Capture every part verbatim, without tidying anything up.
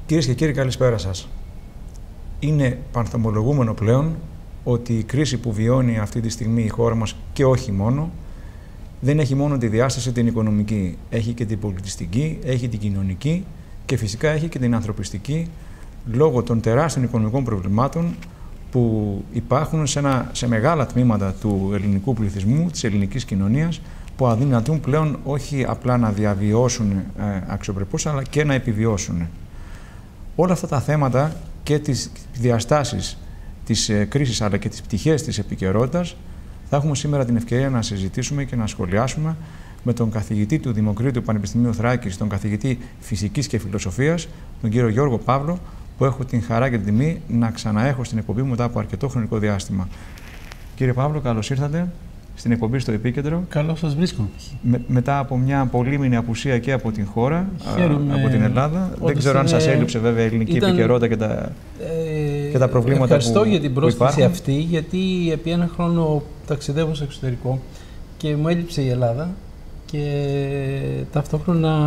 Κυρίες και κύριοι, καλησπέρα σας. Είναι πανθομολογούμενο πλέον ότι η κρίση που βιώνει αυτή τη στιγμή η χώρα μας, και όχι μόνο, δεν έχει μόνο τη διάσταση την οικονομική. Έχει και την πολιτιστική, έχει την κοινωνική και φυσικά έχει και την ανθρωπιστική, λόγω των τεράστιων οικονομικών προβλημάτων που υπάρχουν σε, ένα, σε μεγάλα τμήματα του ελληνικού πληθυσμού, της ελληνικής κοινωνίας, που αδυνατούν πλέον όχι απλά να διαβιώσουν ε, αξιοπρεπώς, αλλά και να επιβιώσουν. Όλα αυτά τα θέματα και τις διαστάσεις της ε, κρίσης, αλλά και τις πτυχές της επικαιρότητας, θα έχουμε σήμερα την ευκαιρία να συζητήσουμε και να σχολιάσουμε με τον καθηγητή του Δημοκρίτου Πανεπιστημίου Θράκης, τον καθηγητή Φυσικής και Φιλοσοφίας, τον κύριο Γιώργο Παύλο, που έχω την χαρά και την τιμή να ξαναέχω στην εκπομπή μου μετά από αρκετό χρονικό διάστημα. Κύριε Παύλο, καλώς ήρθατε στην εκπομπή στο Επίκεντρο. Καλώς σας βρίσκω. Με, μετά από μια πολύμηνη απουσία και από την χώρα, Χαίρομαι, από την Ελλάδα. Δεν ξέρω αν σας έλειψε βέβαια η ελληνική ήταν, επικαιρότητα και τα, ε, και τα προβλήματα ευχαριστώ που για την πρόσκληση υπάρχουν. αυτή, γιατί επί ένα χρόνο ταξιδεύω στο εξωτερικό και μου έλειψε η Ελλάδα και ταυτόχρονα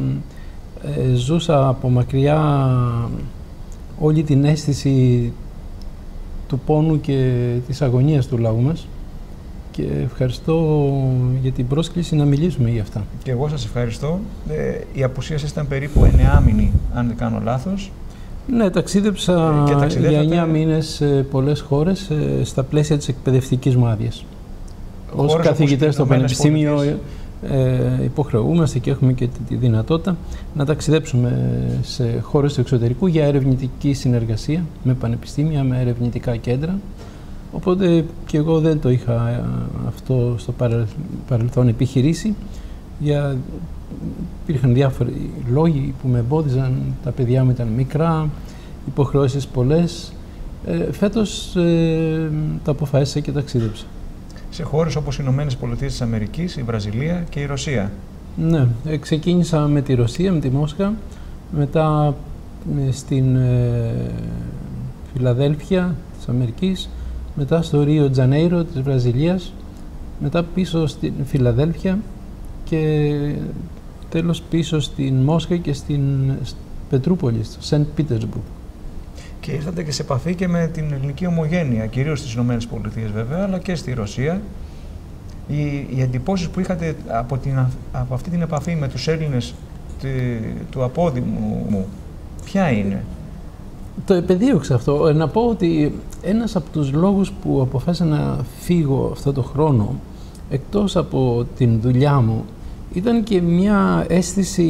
ε, ζούσα από μακριά όλη την αίσθηση του πόνου και της αγωνίας του λαού μας. Και ευχαριστώ για την πρόσκληση να μιλήσουμε για αυτά. Και εγώ σας ευχαριστώ. Ε, η απουσία σας ήταν περίπου εννεάμηνη, αν δεν κάνω λάθος. Ναι, ταξίδεψα ε, για εννιά μήνες σε πολλές χώρες ε, στα πλαίσια της εκπαιδευτικής μου άδειας. Ως καθηγητές στο Πανεπιστήμιο ε, υποχρεούμαστε και έχουμε και τη δυνατότητα να ταξιδέψουμε σε χώρες του εξωτερικού για ερευνητική συνεργασία με πανεπιστήμια, με ερευνητικά κέντρα. Οπότε και εγώ δεν το είχα αυτό στο παρελθόν επιχειρήσει. Για... Υπήρχαν διάφοροι λόγοι που με εμπόδιζαν, τα παιδιά μου ήταν μικρά, υποχρεώσεις πολλές. Ε, φέτος ε, τα αποφάσισα και ταξίδεψα. Σε χώρες όπως οι Ηνωμένες Πολιτείες της Αμερικής, η Βραζιλία και η Ρωσία. Ναι, ε, ξεκίνησα με τη Ρωσία, με τη Μόσχα, μετά ε, στην ε, Φιλαδέλφια της Αμερικής, μετά στο Ρίο Τζανέιρο της Βραζιλίας, μετά πίσω στην Φιλαδέλφια και τέλος πίσω στην Μόσχα και στην Πετρούπολη, στο Σεντ Πίτερσμπουργκ. Και ήρθατε και σε επαφή και με την ελληνική ομογένεια, κυρίως στις Ηνωμένες Πολιτείες βέβαια, αλλά και στη Ρωσία. Οι, οι εντυπώσεις που είχατε από, την, από αυτή την επαφή με τους Έλληνες τη, του απόδημου μου, ποια είναι? Το επεδίωξα αυτό. Να πω ότι ένας από τους λόγους που αποφάσισα να φύγω αυτό το χρόνο, εκτός από την δουλειά μου, ήταν και μια αίσθηση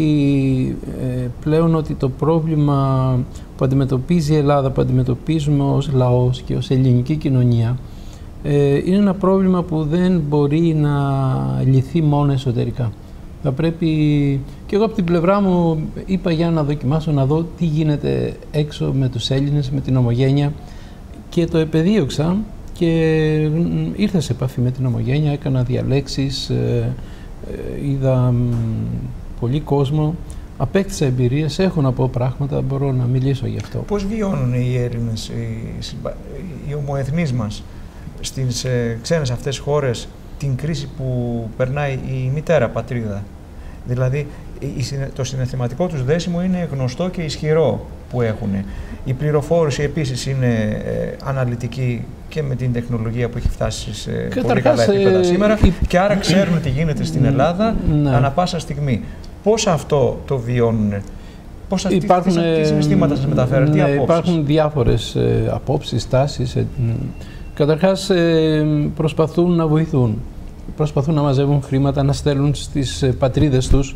ε, πλέον ότι το πρόβλημα που αντιμετωπίζει η Ελλάδα, που αντιμετωπίζουμε ως λαός και ως ελληνική κοινωνία, ε, είναι ένα πρόβλημα που δεν μπορεί να λυθεί μόνο εσωτερικά. Θα πρέπει, και εγώ από την πλευρά μου είπα για να δοκιμάσω να δω τι γίνεται έξω με τους Έλληνες, με την ομογένεια, και το επεδίωξα και ήρθα σε επαφή με την ομογένεια, έκανα διαλέξεις, ε, ε, είδα πολύ κόσμο, απέκτησα εμπειρίες, έχω να πω πράγματα, μπορώ να μιλήσω γι' αυτό. Πώς βιώνουν οι Έλληνες, οι, οι ομοεθνείς μας στις ε, ξένες αυτές χώρες την κρίση που περνάει η μητέρα πατρίδα? Δηλαδή, το συναισθηματικό τους δέσιμο είναι γνωστό και ισχυρό που έχουν. Η πληροφόρηση επίσης είναι ε, αναλυτική και με την τεχνολογία που έχει φτάσει σε Καταρχάς, πολύ καλά επίπεδα ε, σήμερα η... και άρα ξέρουν τι γίνεται στην Ελλάδα ναι. ανά πάσα στιγμή. Πώς αυτό το βιώνουν? Πώς υπάρχουν, τι, τι συναισθήματα σας μεταφέρουν, ναι, τι απόψεις? Υπάρχουν διάφορες ε, απόψεις, τάσεις. Ε, Καταρχάς ε, προσπαθούν να βοηθούν. Προσπαθούν να μαζεύουν χρήματα, να στέλνουν στις πατρίδες τους,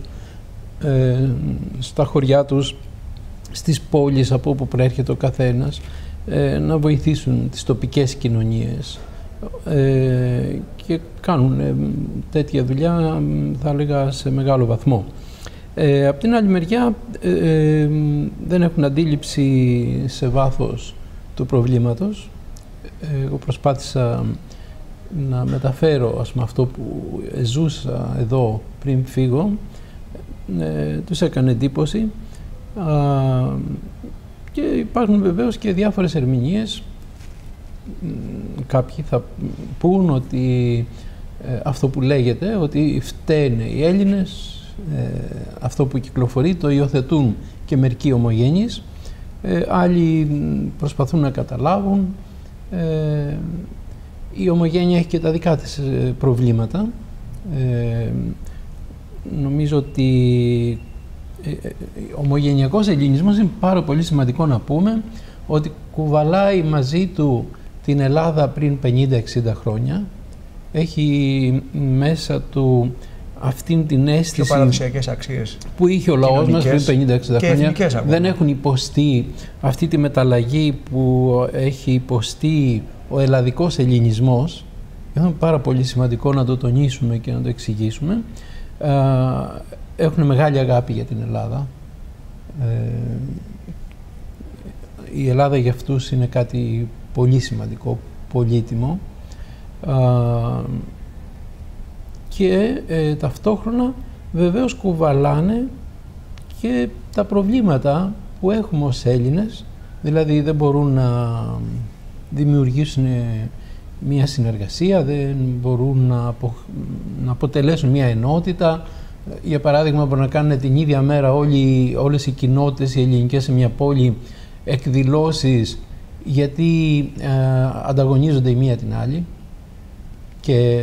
ε, στα χωριά τους, στις πόλεις από όπου προέρχεται ο καθένας, ε, να βοηθήσουν τις τοπικές κοινωνίες ε, και κάνουν ε, τέτοια δουλειά, θα έλεγα, σε μεγάλο βαθμό. Ε, απ' την άλλη μεριά ε, ε, δεν έχουν αντίληψη σε βάθος του προβλήματος. Ε, εγώ προσπάθησα να μεταφέρω, ας πούμε, αυτό που ζούσα εδώ πριν φύγω, ε, τους έκανε εντύπωση. Α, και υπάρχουν βεβαίως και διάφορες ερμηνείες. Κάποιοι θα πούν ότι ε, αυτό που λέγεται, ότι φταίνε οι Έλληνες, ε, αυτό που κυκλοφορεί το υιοθετούν και μερικοί ομογένειες ε, άλλοι προσπαθούν να καταλάβουν. Ε, η ομογένεια έχει και τα δικά της προβλήματα. Ε, νομίζω ότι ο ομογενειακός ελληνισμός είναι πάρα πολύ σημαντικό να πούμε ότι κουβαλάει μαζί του την Ελλάδα πριν πενήντα εξήντα χρόνια. Έχει μέσα του αυτήν την αίσθηση παραδοσιακές αξίες που είχε ο λαός μας πριν πενήντα εξήντα χρόνια. Δεν έχουν υποστεί αυτή τη μεταλλαγή που έχει υποστεί ο ελλαδικός ελληνισμός. Είναι πάρα πολύ σημαντικό να το τονίσουμε και να το εξηγήσουμε. Έχουν μεγάλη αγάπη για την Ελλάδα. Η Ελλάδα για αυτούς είναι κάτι πολύ σημαντικό, πολύτιμο. Και ε, ταυτόχρονα βεβαίως κουβαλάνε και τα προβλήματα που έχουμε ως Έλληνες, δηλαδή δεν μπορούν να δημιουργήσουν μια συνεργασία, δεν μπορούν να, απο, να αποτελέσουν μια ενότητα. Για παράδειγμα, μπορούν να κάνουν την ίδια μέρα όλοι, όλες οι κοινότητες οι ελληνικές σε μια πόλη εκδηλώσεις, γιατί ε, ανταγωνίζονται η μία την άλλη. Και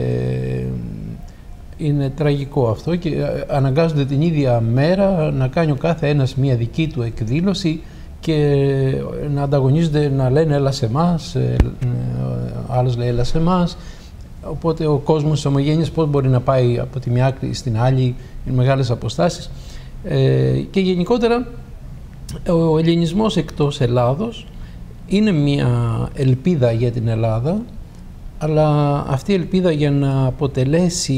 είναι τραγικό αυτό και αναγκάζονται την ίδια μέρα να κάνει ο κάθε ένας μία δική του εκδήλωση και να ανταγωνίζονται, να λένε έλα σε εμάς, άλλος λέει έλα σε εμάς. Οπότε ο κόσμος της ομογένειας πώς μπορεί να πάει από τη μια άκρη στην άλλη, είναι μεγάλες αποστάσεις. Ε, και γενικότερα ο ελληνισμός εκτός Ελλάδος είναι μια ελπίδα για την Ελλάδα, αλλά αυτή η ελπίδα για να αποτελέσει,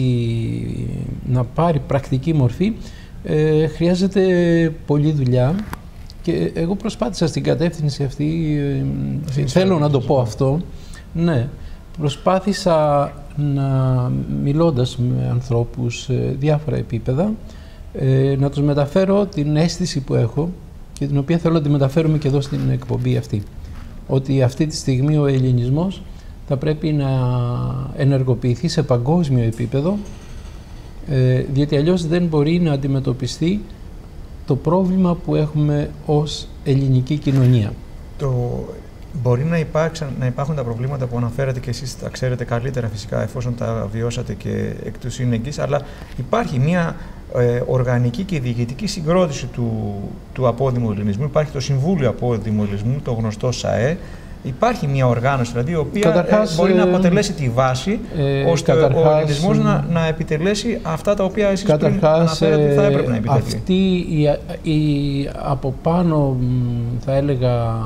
να πάρει πρακτική μορφή, ε, χρειάζεται πολλή δουλειά και εγώ προσπάθησα στην κατεύθυνση αυτή, ε, θέλω να το πω αυτό, ναι, προσπάθησα να, μιλώντας με ανθρώπους σε διάφορα επίπεδα, ε, να τους μεταφέρω την αίσθηση που έχω και την οποία θέλω να τη μεταφέρουμε και εδώ στην εκπομπή αυτή, ότι αυτή τη στιγμή ο ελληνισμός θα πρέπει να ενεργοποιηθεί σε παγκόσμιο επίπεδο, ε, διότι αλλιώς δεν μπορεί να αντιμετωπιστεί το πρόβλημα που έχουμε ως ελληνική κοινωνία. Το... Μπορεί να, υπάρξαν, να υπάρχουν τα προβλήματα που αναφέρατε και εσείς τα ξέρετε καλύτερα φυσικά εφόσον τα βιώσατε και εκ του σύνεγγυς, αλλά υπάρχει μια ε, οργανική και διοικητική συγκρότηση του, του απόδημου ελληνισμού. Υπάρχει το Συμβούλιο Απόδημου Ελληνισμού, το γνωστό ΣΑΕ. Υπάρχει μια οργάνωση δηλαδή, η οποία καταρχάς, ε, μπορεί ε, να αποτελέσει τη βάση ε, ώστε καταρχάς, ο ελληνισμός να, να επιτελέσει αυτά τα οποία εσείς πριν αναφέρατε ότι θα έπρεπε να επιτελεί. Αυτή η, η από πάνω, θα έλεγα,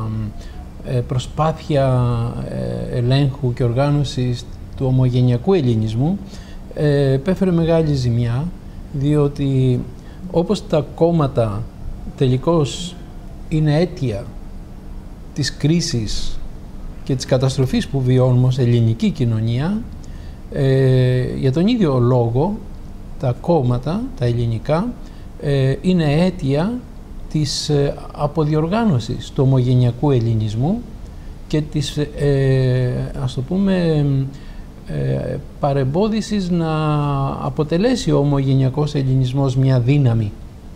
προσπάθεια ελέγχου και οργάνωσης του ομογενειακού ελληνισμού επέφερε μεγάλη ζημιά, διότι όπως τα κόμματα τελικώς είναι αίτια της κρίσης και της καταστροφής που βιώνουμε ως ελληνική κοινωνία, ε, για τον ίδιο λόγο τα κόμματα, τα ελληνικά, ε, είναι αίτια της ε, αποδιοργάνωσης του ομογενειακού ελληνισμού και της, ε, ας το πούμε, ε, παρεμπόδισης να αποτελέσει ο ομογενειακός ελληνισμός μια δύναμη.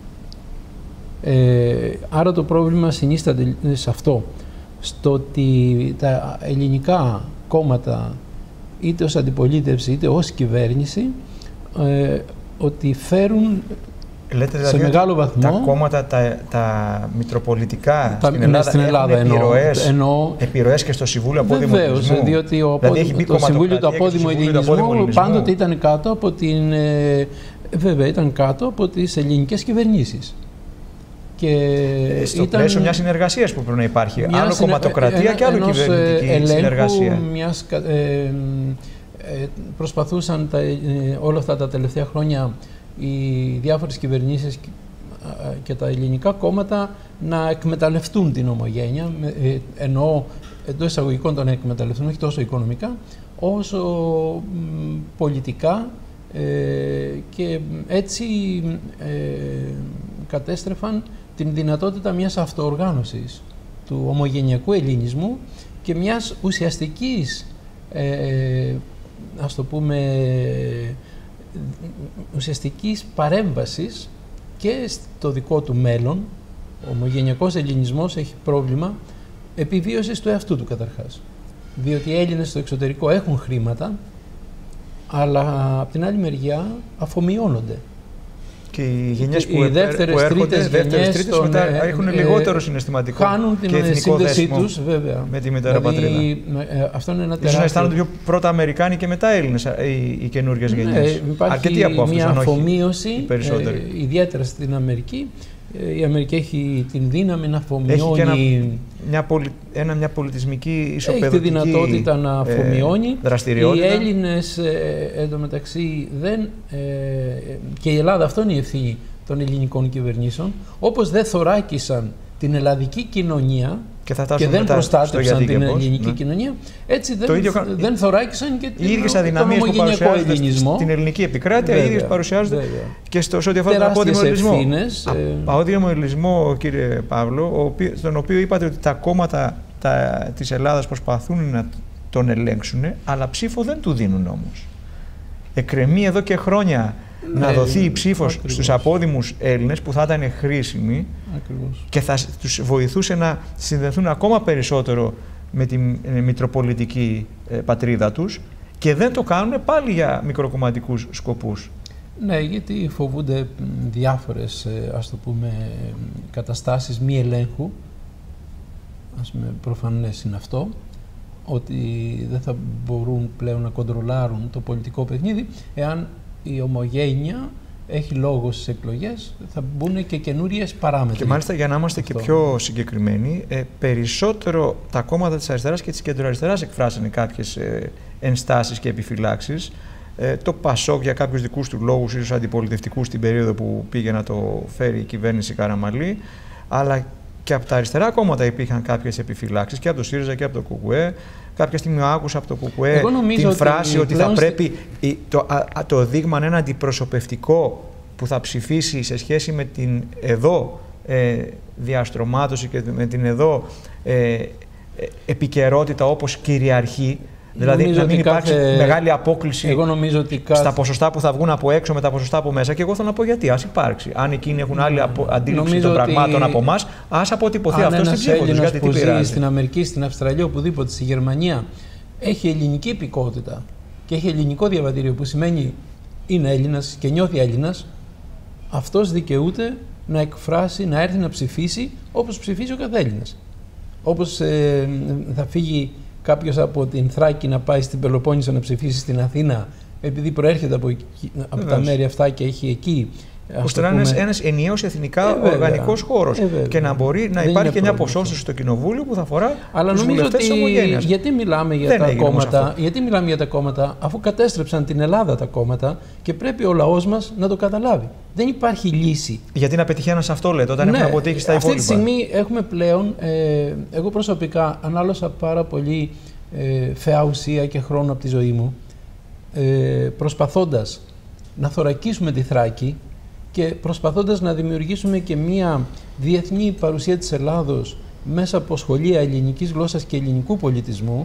Ε, άρα το πρόβλημα συνίσταται σε αυτό, στο ότι τα ελληνικά κόμματα, είτε ως αντιπολίτευση είτε ως κυβέρνηση, ε, ότι φέρουν Λέτε, σε δηλαδή, μεγάλο βαθμό τα κόμματα, τα, τα μητροπολιτικά τα, στην Ελλάδα, στην Ελλάδα έχουν επιρροές, εννοώ, επιρροές και στο Συμβούλιο Απόδημου Ελληνισμού. Βεβαίως, διότι ο δηλαδή, το Συμβούλιο του Απόδημου Ελληνισμού πάντοτε ήταν κάτω από την, ε, βέβαια, ήταν κάτω από τις ελληνικές κυβερνήσεις. Και στο ήταν πλαίσιο μιας συνεργασίας που πρέπει να υπάρχει, άλλο κομματοκρατία ένα, και άλλο κυβερνητική ελέγχου, συνεργασία. Μιας, ε, ε, προσπαθούσαν τα, ε, όλα αυτά τα τελευταία χρόνια οι διάφορες κυβερνήσεις και τα ελληνικά κόμματα να εκμεταλλευτούν την ομογένεια, ε, εννοώ εντός εισαγωγικών τον εκμεταλλευτούν, όχι τόσο οικονομικά, όσο μ, πολιτικά, ε, και έτσι ε, κατέστρεφαν την δυνατότητα μιας αυτοοργάνωσης του ομογενειακού ελληνισμού και μιας ουσιαστικής, ε, ας το πούμε, ουσιαστικής παρέμβασης και στο δικό του μέλλον, Ο ομογενειακός ελληνισμός έχει πρόβλημα επιβίωσης του εαυτού του καταρχάς. Διότι οι Έλληνες στο εξωτερικό έχουν χρήματα, αλλά από την άλλη μεριά αφομοιώνονται. Και οι γενιές που, οι δεύτερες, που έρχονται, τρίτες δεύτερες, τρίτες τον, μετά ε, έχουν ε, λιγότερο συναισθηματικό χάνουν την και εθνικό σύνδεσή δέσιμο τους, βέβαια. με τη μητέρα δηλαδή, πατρίδα. Ε, αυτό είναι ένα ίσως τεράστιο... να αισθάνονται πιο πρώτα Αμερικάνοι και μετά Έλληνες οι, οι καινούργιες γενιές. Ναι, υπάρχει αρκετοί από αυτούς, μια αν όχι αφομοίωση, ε, ιδιαίτερα στην Αμερική. Η Αμερική έχει την δύναμη να αφομοιώνει. Έχει και ένα, μια, πολι, ένα, μια πολιτισμική ισοπεδωτική έχει τη δυνατότητα να αφομοιώνει. Ε, δραστηριότητα. Οι Έλληνες ε, εντωμεταξύ δεν, ε, και η Ελλάδα, αυτό είναι η ευθύνη των ελληνικών κυβερνήσεων, όπως δεν θωράκισαν την ελλαδική κοινωνία και, θα και δεν προστάτευσαν την ελληνική ναι. κοινωνία, έτσι δεν, ίδιο, δεν θωράκισαν και οι ίδιες αδυναμίες που παρουσιάζονται στην ελληνική επικράτεια, οι ίδιες παρουσιάζονται βέβαια. Και στο, σε ό,τι αφορά τον απόδημο ελληνισμό. Απόδημο ελληνισμό, κύριε Παύλο, στον οποίο είπατε ότι τα κόμματα τα, της Ελλάδας προσπαθούν να τον ελέγξουν, αλλά ψήφο δεν του δίνουν όμως. Εκκρεμεί εδώ και χρόνια ναι, να δοθεί η ψήφος στους απόδημους Έλληνες που θα ήταν χρήσιμοι ακριβώς. Και θα τους βοηθούσε να συνδεθούν ακόμα περισσότερο με τη μητροπολιτική πατρίδα τους και δεν το κάνουν πάλι για μικροκομματικούς σκοπούς. Ναι, γιατί φοβούνται διάφορες, ας το πούμε, καταστάσεις μη ελέγχου. Ας πούμε, προφανές είναι αυτό, ότι δεν θα μπορούν πλέον να κοντρολάρουν το πολιτικό παιχνίδι εάν η ομογένεια έχει λόγο στις εκλογές, θα μπουν και καινούριες παράμετροι. Και μάλιστα για να είμαστε αυτό. Και πιο συγκεκριμένοι, ε, περισσότερο τα κόμματα της αριστεράς και της κεντροαριστεράς εκφράσανε κάποιες ε, ενστάσεις και επιφυλάξεις. Ε, το ΠΑΣΟΚ για κάποιους δικούς του λόγους, ίσως αντιπολιτευτικούς στην περίοδο που πήγε να το φέρει η κυβέρνηση Καραμανλή, αλλά και από τα αριστερά κόμματα υπήρχαν κάποιες επιφυλάξεις και από το ΣΥΡΙΖΑ και από το ΚΚΕ. Κάποια στιγμή άκουσα από το ΚΚΕ την ότι φράση ότι θα πρέπει το, α, το δείγμα να είναι αντιπροσωπευτικό που θα ψηφίσει σε σχέση με την εδώ ε, διαστρωμάτωση και με την εδώ ε, ε, επικαιρότητα όπως κυριαρχεί. Δηλαδή νομίζω να μην υπάρξει κάθε... μεγάλη απόκληση εγώ νομίζω ότι κάθε... στα ποσοστά που θα βγουν από έξω με τα ποσοστά από μέσα. Και εγώ θέλω να πω γιατί. Ας υπάρξει. Αν εκείνοι έχουν άλλη απο... αντίληψη νομίζω των πραγμάτων ότι... από εμάς, ας αποτυπωθεί αυτό στην ψήφο τους. Γιατί που τι πειράζει. Στην Αμερική, στην Αυστραλία, οπουδήποτε, στη Γερμανία, έχει ελληνική υπηκότητα και έχει ελληνικό διαβατήριο που σημαίνει είναι Έλληνας και νιώθει Έλληνας, αυτός δικαιούται να εκφράσει, να έρθει να ψηφίσει όπως ψηφίζει ο κάθε Έλληνας. Όπως ε, θα φύγει κάποιος από την Θράκη να πάει στην Πελοπόννησο να ψηφίσει στην Αθήνα, επειδή προέρχεται από, από τα μέρη αυτά και έχει εκεί. Ώστε να είναι ένας ενιαίος εθνικά ε, οργανικός χώρος ε, και να μπορεί να δεν υπάρχει και μια ποσόστοση στο κοινοβούλιο που θα αφορά αλλά τους βουλευτές της ομογένειας. Γιατί μιλάμε για τα κόμματα, γιατί μιλάμε για τα κόμματα, αφού κατέστρεψαν την Ελλάδα τα κόμματα και πρέπει ο λαός μας να το καταλάβει. Δεν υπάρχει λύση. Γιατί να πετυχαίνουν σε αυτό, λέτε, όταν ναι, έχουν αποτύχει στα αυτή υπόλοιπα. Αυτή τη στιγμή έχουμε πλέον, ε, εγώ προσωπικά ανάλωσα πάρα πολύ ε, φαιά ουσία και χρόνο από τη ζωή μου, ε, προσπαθώντας να θωρακίσουμε τη Θράκη και προσπαθώντας να δημιουργήσουμε και μία διεθνή παρουσία της Ελλάδος μέσα από σχολεία ελληνικής γλώσσας και ελληνικού πολιτισμού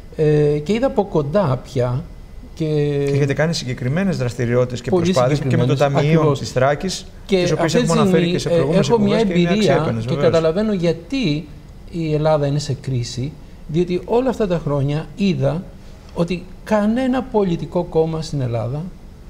ε, και είδα από κοντά πια και, και έχετε κάνει συγκεκριμένες δραστηριότητες και προσπάθειες και με το Ταμείο της Θράκης, τις οποίες έχουμε αναφέρει και σε προηγούμενες έχω μια εμπειρία και, και καταλαβαίνω γιατί η Ελλάδα είναι σε κρίση, διότι όλα αυτά τα χρόνια είδα ότι κανένα πολιτικό κόμμα στην Ελλάδα,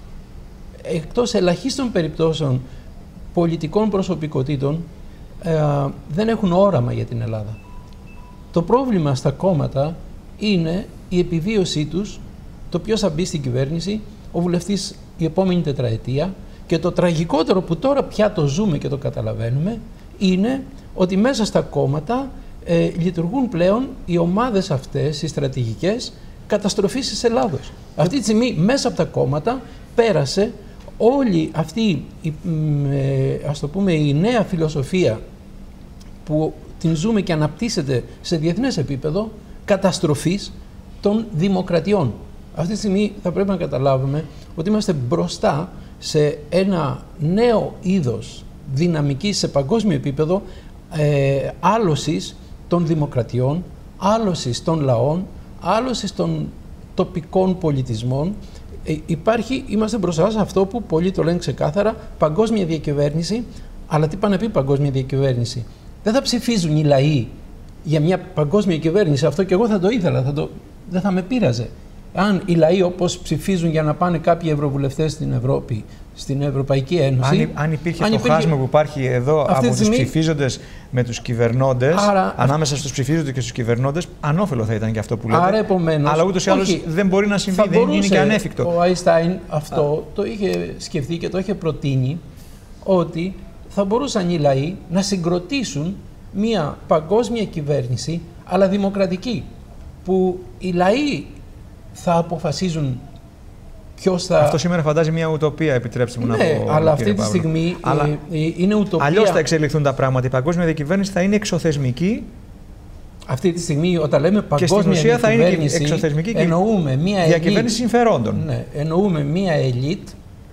εκτός ελαχίστων περιπτώσεων πολιτικών προσωπικότητων, ε, δεν έχουν όραμα για την Ελλάδα. Το πρόβλημα στα κόμματα είναι η επιβίωσή τους, το ποιος θα μπει στην κυβέρνηση, ο βουλευτής η επόμενη τετραετία, και το τραγικότερο που τώρα πια το ζούμε και το καταλαβαίνουμε είναι ότι μέσα στα κόμματα ε, λειτουργούν πλέον οι ομάδες αυτές, οι στρατηγικές καταστροφής της Ελλάδος. Αυτή τη στιγμή μέσα από τα κόμματα πέρασε όλη αυτή η, ε, ας το πούμε, η νέα φιλοσοφία που την ζούμε και αναπτύσσεται σε διεθνές επίπεδο καταστροφής των δημοκρατιών. Αυτή τη στιγμή θα πρέπει να καταλάβουμε ότι είμαστε μπροστά σε ένα νέο είδος δυναμικής σε παγκόσμιο επίπεδο ε, άλωσης των δημοκρατιών, άλωσης των λαών, άλωσης των τοπικών πολιτισμών. Ε, υπάρχει, είμαστε μπροστά σε αυτό που πολλοί το λένε ξεκάθαρα, παγκόσμια διακυβέρνηση Αλλά τι πάνε να πει παγκόσμια διακυβέρνηση? Δεν θα ψηφίζουν οι λαοί για μια παγκόσμια κυβέρνηση. Αυτό και εγώ θα το ήθελα, θα το, δεν θα με πείραζε. Αν οι λαοί όπως ψηφίζουν για να πάνε κάποιοι ευρωβουλευτές στην Ευρώπη, στην Ευρωπαϊκή Ένωση. Αν, αν υπήρχε αν το υπήρχε... χάσμα που υπάρχει εδώ από τους στιγμή... ψηφίζοντες με τους κυβερνώντες, άρα... ανάμεσα στους ψηφίζοντες και στους κυβερνώντες, ανώφελο θα ήταν και αυτό που λέτε. Άρα, επομένως, αλλά ούτως ή άλλως δεν μπορεί να συμβεί, δεν είναι και ανέφικτο. Ο Αϊνστάιν αυτό Α. το είχε σκεφτεί και το είχε προτείνει, ότι θα μπορούσαν οι λαοί να συγκροτήσουν μια παγκόσμια κυβέρνηση, αλλά δημοκρατική, που οι λαοί θα αποφασίζουν ποιος θα... Αυτό σήμερα φαντάζει μια ουτοπία, επιτρέψτε μου ναι, να πω. Αλλά αυτή τη στιγμή αλλά ε, ε, είναι ουτοπία. Αλλιώς θα εξελιχθούν τα πράγματα. Η παγκόσμια διακυβέρνηση θα είναι εξωθεσμική. Αυτή τη στιγμή, όταν λέμε παγκόσμια και στην ουσία διακυβέρνηση, θα είναι και εξωθεσμική και εννοούμε μια διακυβέρνηση ελίτ, συμφερόντων. Ναι, εννοούμε μια ελίτ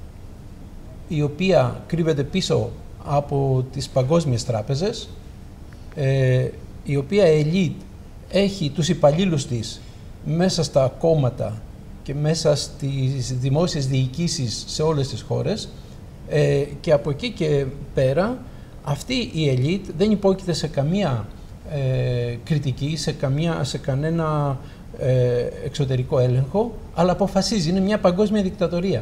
η οποία κρύβεται πίσω από τις παγκόσμιες τράπεζες, ε, η οποία ελίτ έχει τους υπαλλήλους της μέσα στα κόμματα και μέσα στις δημόσιες διοικήσεις σε όλες τις χώρες, ε, και από εκεί και πέρα αυτή η ελίτ δεν υπόκειται σε καμία ε, κριτική, σε, καμία, σε κανένα ε, εξωτερικό έλεγχο, αλλά αποφασίζει, είναι μια παγκόσμια δικτατορία.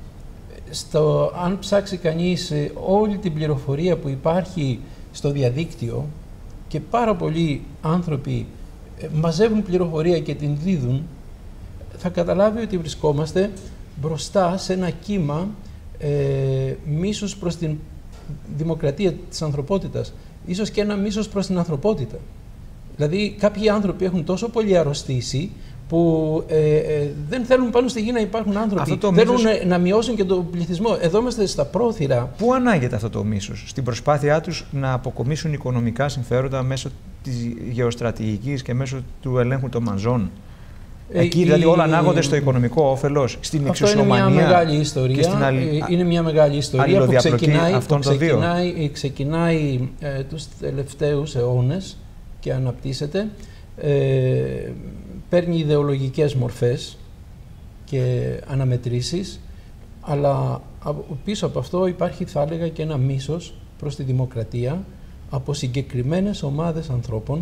Στο, αν ψάξει κανείς όλη την πληροφορία που υπάρχει στο διαδίκτυο, και πάρα πολλοί άνθρωποι μαζεύουν πληροφορία και την δίδουν, θα καταλάβει ότι βρισκόμαστε μπροστά σε ένα κύμα ε, μίσους προς την δημοκρατία της ανθρωπότητας, ίσως και ένα μίσος προς την ανθρωπότητα. Δηλαδή κάποιοι άνθρωποι έχουν τόσο πολύ αρρωστήσει που ε, ε, δεν θέλουν πάνω στη γη να υπάρχουν άνθρωποι, θέλουν μίσος... να μειώσουν και τον πληθυσμό. Εδώ είμαστε στα πρόθυρα. Πού ανάγεται αυτό το μίσος? Στην προσπάθειά τους να αποκομίσουν οικονομικά συμφέροντα μέσω της γεωστρατηγικής και μέσω του ελέγχου των μαζών. Εκεί δηλαδή η... όλα ανάγονται στο οικονομικό όφελος, στην εξουσιομανία. Αυτό είναι μια μεγάλη ιστορία. Στην αλλη... Είναι μια μεγάλη ιστορία που ξεκινάει, που ξεκινάει, ξεκινάει ε, τους τελευταίους αιώνες και αναπτύσσεται. Ε, παίρνει ιδεολογικές μορφές και αναμετρήσεις, αλλά πίσω από αυτό υπάρχει, θα έλεγα, και ένα μίσος προς τη δημοκρατία από συγκεκριμένες ομάδες ανθρώπων,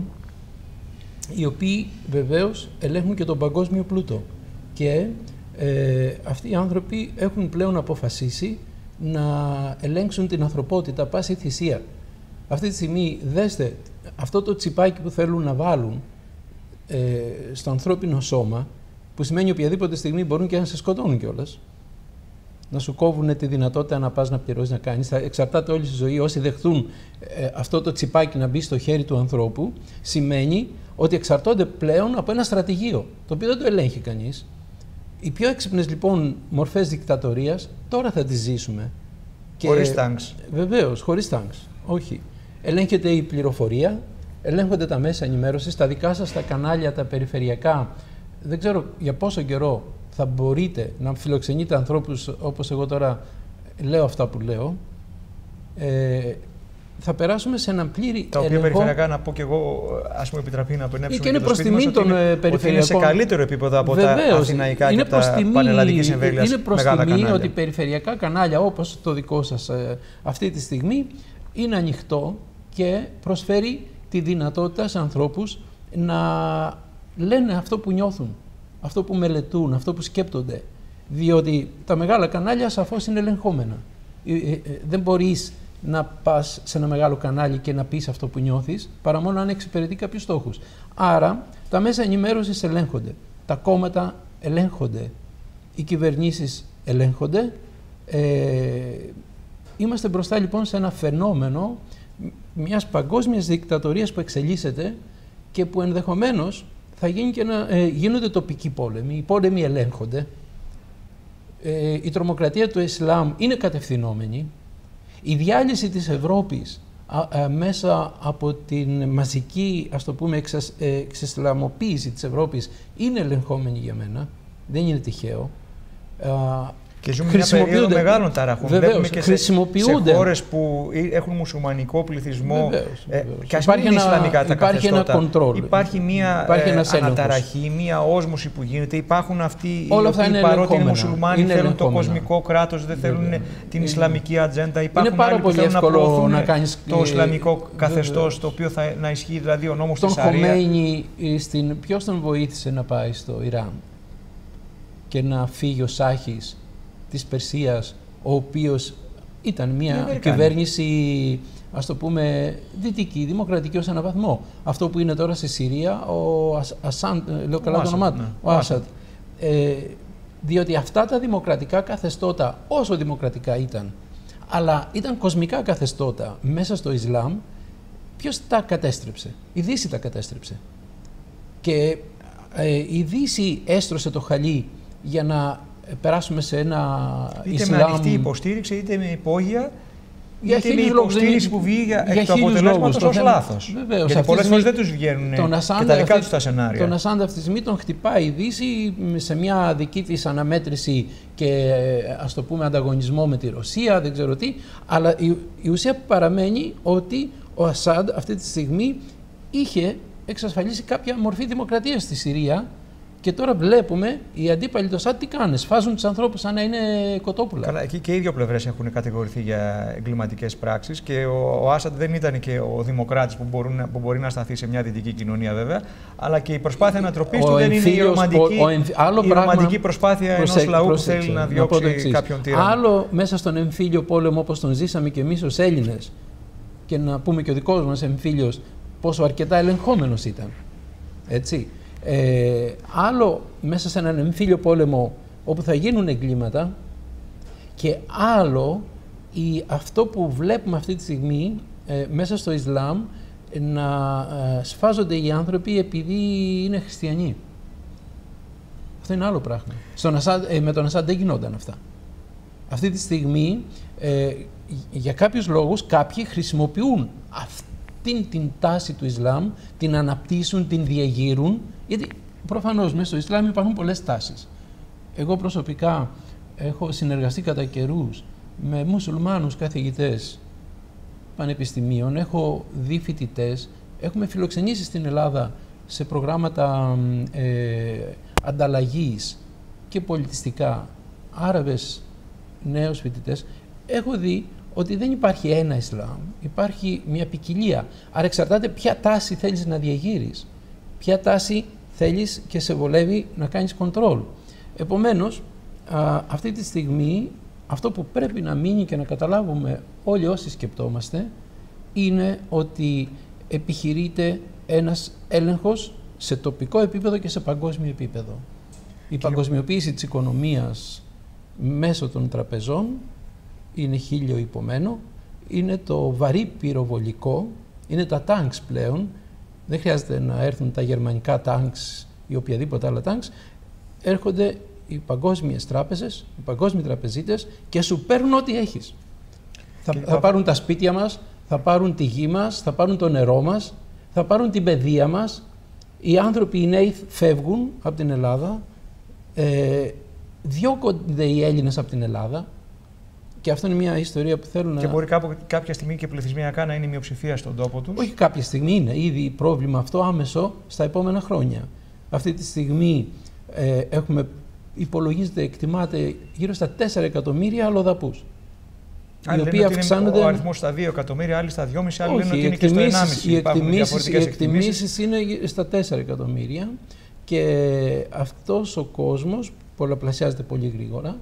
οι οποίοι βεβαίως ελέγχουν και τον παγκόσμιο πλούτο. Και ε, αυτοί οι άνθρωποι έχουν πλέον αποφασίσει να ελέγξουν την ανθρωπότητα πάση θυσία. Αυτή τη στιγμή, δέστε, αυτό το τσιπάκι που θέλουν να βάλουν ε, στο ανθρώπινο σώμα, που σημαίνει οποιαδήποτε στιγμή μπορούν και να σε σκοτώνουν κιόλας, να σου κόβουν τη δυνατότητα να πας να πληρώσεις, να κάνεις. Θα εξαρτάται όλη στη ζωή. Όσοι δεχθούν ε, αυτό το τσιπάκι να μπει στο χέρι του ανθρώπου, σημαίνει ότι εξαρτώνται πλέον από ένα στρατηγείο, το οποίο δεν το ελέγχει κανείς. Οι πιο έξυπνες λοιπόν μορφές δικτατορίας τώρα θα τις ζήσουμε. Χωρίς τάγκς. Βεβαίως, χωρίς τάγκς. Όχι. Ελέγχεται η πληροφορία, ελέγχονται τα μέσα ενημέρωσης, τα δικά σας τα κανάλια, τα περιφερειακά. Δεν ξέρω για πόσο καιρό θα μπορείτε να φιλοξενείτε ανθρώπους όπως εγώ τώρα λέω αυτά που λέω. Ε, θα περάσουμε σε έναν πλήρη τα οποία έλεγχο, περιφερειακά, να πω και εγώ, ας μου επιτραπεί να επενέψουμε και είναι προς τιμή των περιφερειακών. Ότι είναι σε καλύτερο επίπεδο από βεβαίως, τα αθηναϊκά και τα πανελλαδικής εμβέλειας είναι προς μεγάλα τιμή κανάλια. Ότι περιφερειακά κανάλια όπως το δικό σας ε, αυτή τη στιγμή είναι ανοιχτό και προσφέρει τη δυνατότητα σε ανθρώπους να λένε αυτό που νιώθουν, αυτό που μελετούν, αυτό που σκέπτονται. Διότι τα μεγάλα κανάλια σαφώς είναι ελεγχόμενα. Ε, ε, ε, δεν μπορείς να πας σε ένα μεγάλο κανάλι και να πεις αυτό που νιώθεις, παρά μόνο αν εξυπηρετεί κάποιους στόχους. Άρα, τα μέσα ενημέρωσης ελέγχονται, τα κόμματα ελέγχονται, οι κυβερνήσεις ελέγχονται. Ε, είμαστε μπροστά λοιπόν σε ένα φαινόμενο μιας παγκόσμιας δικτατορίας που εξελίσσεται και που ενδεχομένως θα γίνει και να, ε, γίνονται τοπικοί πόλεμοι. Οι πόλεμοι ελέγχονται. Ε, η τρομοκρατία του Ισλάμ είναι κατευθυνόμενη. Η διάλυση της Ευρώπης α, α, μέσα από την μαζική, ας το πούμε, εξασ, ε, εξισλαμοποίηση της Ευρώπης είναι ελεγχόμενη για μένα. Δεν είναι τυχαίο. Α, Και ζούμε μια περίοδο μεγάλων ταραχών. Βλέπουμε και σε, σε χώρες που έχουν μουσουλμανικό πληθυσμό. Βεβαίως, βεβαίως. Ε, και ας μην είναι ισλαμικά τα υπάρχει καθεστώτα. Ένα control. Υπάρχει μια υπάρχει ε, αναταραχή, μια όσμωση που γίνεται. Υπάρχουν αυτοί οι οποίοι παρότι είναι μουσουλμάνοι είναι θέλουν το κοσμικό κράτος, δεν θέλουν Βέβαια. την είναι. Ισλαμική ατζέντα. Υπάρχουν είναι άλλοι που θέλουν να προωθούν να κάνεις... το ισλαμικό καθεστώς, το οποίο θα να ισχύει δηλαδή ο νόμος της Σαρία. Τον Χομέινι, ποιος τον βοήθησε να πάει στο Ιράν και να φύγει ο Σάχης της Περσίας, ο οποίος ήταν μια κυβέρνηση, ας το πούμε, δυτική, δημοκρατική ως έναν βαθμό. Αυτό που είναι τώρα στη Συρία, ο Ασάντ, λέω καλά το όνομά του, ναι. ο Άσαντ. Ε, διότι αυτά τα δημοκρατικά καθεστώτα, όσο δημοκρατικά ήταν, αλλά ήταν κοσμικά καθεστώτα μέσα στο Ισλάμ, ποιος τα κατέστρεψε? Η Δύση τα κατέστρεψε. Και ε, η Δύση έστρωσε το χαλί για να περάσουμε σε ένα είτε Ισλάμ... με ανοιχτή υποστήριξη, είτε με υπόγεια, για είτε με υποστήριξη που βγει για, εκ του αποτελέσματος ως λάθος. Βεβαίως, γιατί πολλές φορές δεν τους βγαίνουν και τα δικά τους τα σενάρια. Τον Ασάντ αυτή τη στιγμή τον χτυπάει η Δύση σε μια δική της αναμέτρηση και ας το πούμε ανταγωνισμό με τη Ρωσία, δεν ξέρω τι, αλλά η, η ουσία που παραμένει ότι ο Ασάντ αυτή τη στιγμή είχε εξασφαλίσει κάποια μορφή δημοκρατίας στη Συρία. Και τώρα βλέπουμε οι αντίπαλοι του Ασάντ τι κάνουν. Σφάζουν τους ανθρώπους σαν να είναι κοτόπουλα. Καλά, εκεί και οι δύο πλευρές έχουν κατηγορηθεί για εγκληματικές πράξεις. Και ο, ο Άσαντ δεν ήταν και ο δημοκράτης που, μπορούν, που μπορεί να σταθεί σε μια δυτική κοινωνία, βέβαια. Αλλά και η προσπάθεια ανατροπής του δεν είναι η ρομαντική, ο, ο εμφ, άλλο η ρομαντική προσπάθεια προσέ, ενός λαού προσέ, που θέλει να διώξει να κάποιον τύραννο. Άλλο μέσα στον εμφύλιο πόλεμο όπως τον ζήσαμε και εμείς ως Έλληνες, και να πούμε και ο δικός μας εμφύλιος πόσο αρκετά ελεγχόμενος ήταν. Έτσι. Ε, άλλο μέσα σε έναν εμφύλιο πόλεμο όπου θα γίνουν εγκλήματα, και άλλο η, αυτό που βλέπουμε αυτή τη στιγμή ε, μέσα στο Ισλάμ να ε, σφάζονται οι άνθρωποι επειδή είναι χριστιανοί. Αυτό είναι άλλο πράγμα. Στον Ασάντ, ε, με τον Ασάντ δεν γινόταν αυτά. Αυτή τη στιγμή ε, για κάποιους λόγους κάποιοι χρησιμοποιούν αυτήν την τάση του Ισλάμ, την αναπτύσσουν, την διεγείρουν. Γιατί προφανώς μέσα στο Ισλάμ υπάρχουν πολλές τάσεις. Εγώ προσωπικά έχω συνεργαστεί κατά καιρούς με μουσουλμάνους καθηγητές πανεπιστημίων, έχω δει φοιτητές, έχουμε φιλοξενήσει στην Ελλάδα σε προγράμματα ε, ανταλλαγής και πολιτιστικά Άραβες νέους φοιτητές. Έχω δει ότι δεν υπάρχει ένα Ισλάμ, υπάρχει μια ποικιλία. Άρα εξαρτάται ποια τάση θέλεις να διαγείρεις, ποια τάση θέλεις και σε βολεύει να κάνεις control. Επομένως, α, αυτή τη στιγμή αυτό που πρέπει να μείνει και να καταλάβουμε όλοι όσοι σκεπτόμαστε είναι ότι επιχειρείται ένας έλεγχος σε τοπικό επίπεδο και σε παγκόσμιο επίπεδο. Η παγκοσμιοποίηση της οικονομίας μέσω των τραπεζών είναι χίλιο υπομένο, είναι το βαρύ πυροβολικό, είναι τα τάγκς πλέον. Δεν χρειάζεται να έρθουν τα γερμανικά τάγκς ή οποιαδήποτε άλλα τάγκς. Έρχονται οι παγκόσμιες τράπεζες, οι παγκόσμιοι τραπεζίτες και σου παίρνουν ό,τι έχεις. Θα, θα πάρουν τα σπίτια μας, θα πάρουν τη γη μας, θα πάρουν το νερό μας, θα πάρουν την παιδεία μας. Οι άνθρωποι, οι νέοι φεύγουν από την Ελλάδα, ε, διώκονται οι Έλληνες από την Ελλάδα. Και αυτό είναι μια ιστορία που θέλουν να... Και μπορεί κάπου, κάποια στιγμή και πληθυσμιακά να είναι η μειοψηφία στον τόπο τους. Όχι κάποια στιγμή, είναι ήδη πρόβλημα αυτό άμεσο στα επόμενα χρόνια. Αυτή τη στιγμή ε, έχουμε, υπολογίζεται, εκτιμάται γύρω στα τέσσερα εκατομμύρια αλλοδαπούς. Άλλοι οι οποίοι αυξάνονται... Ο αριθμός στα δύο εκατομμύρια, άλλοι στα δυόμισι, άλλοι λένε ότι είναι και στο ενάμισι. Οι εκτιμήσεις, οι εκτιμήσεις είναι στα τέσσερα εκατομμύρια και αυτός ο κόσμος πολλαπλασιάζεται πολύ γρήγορα.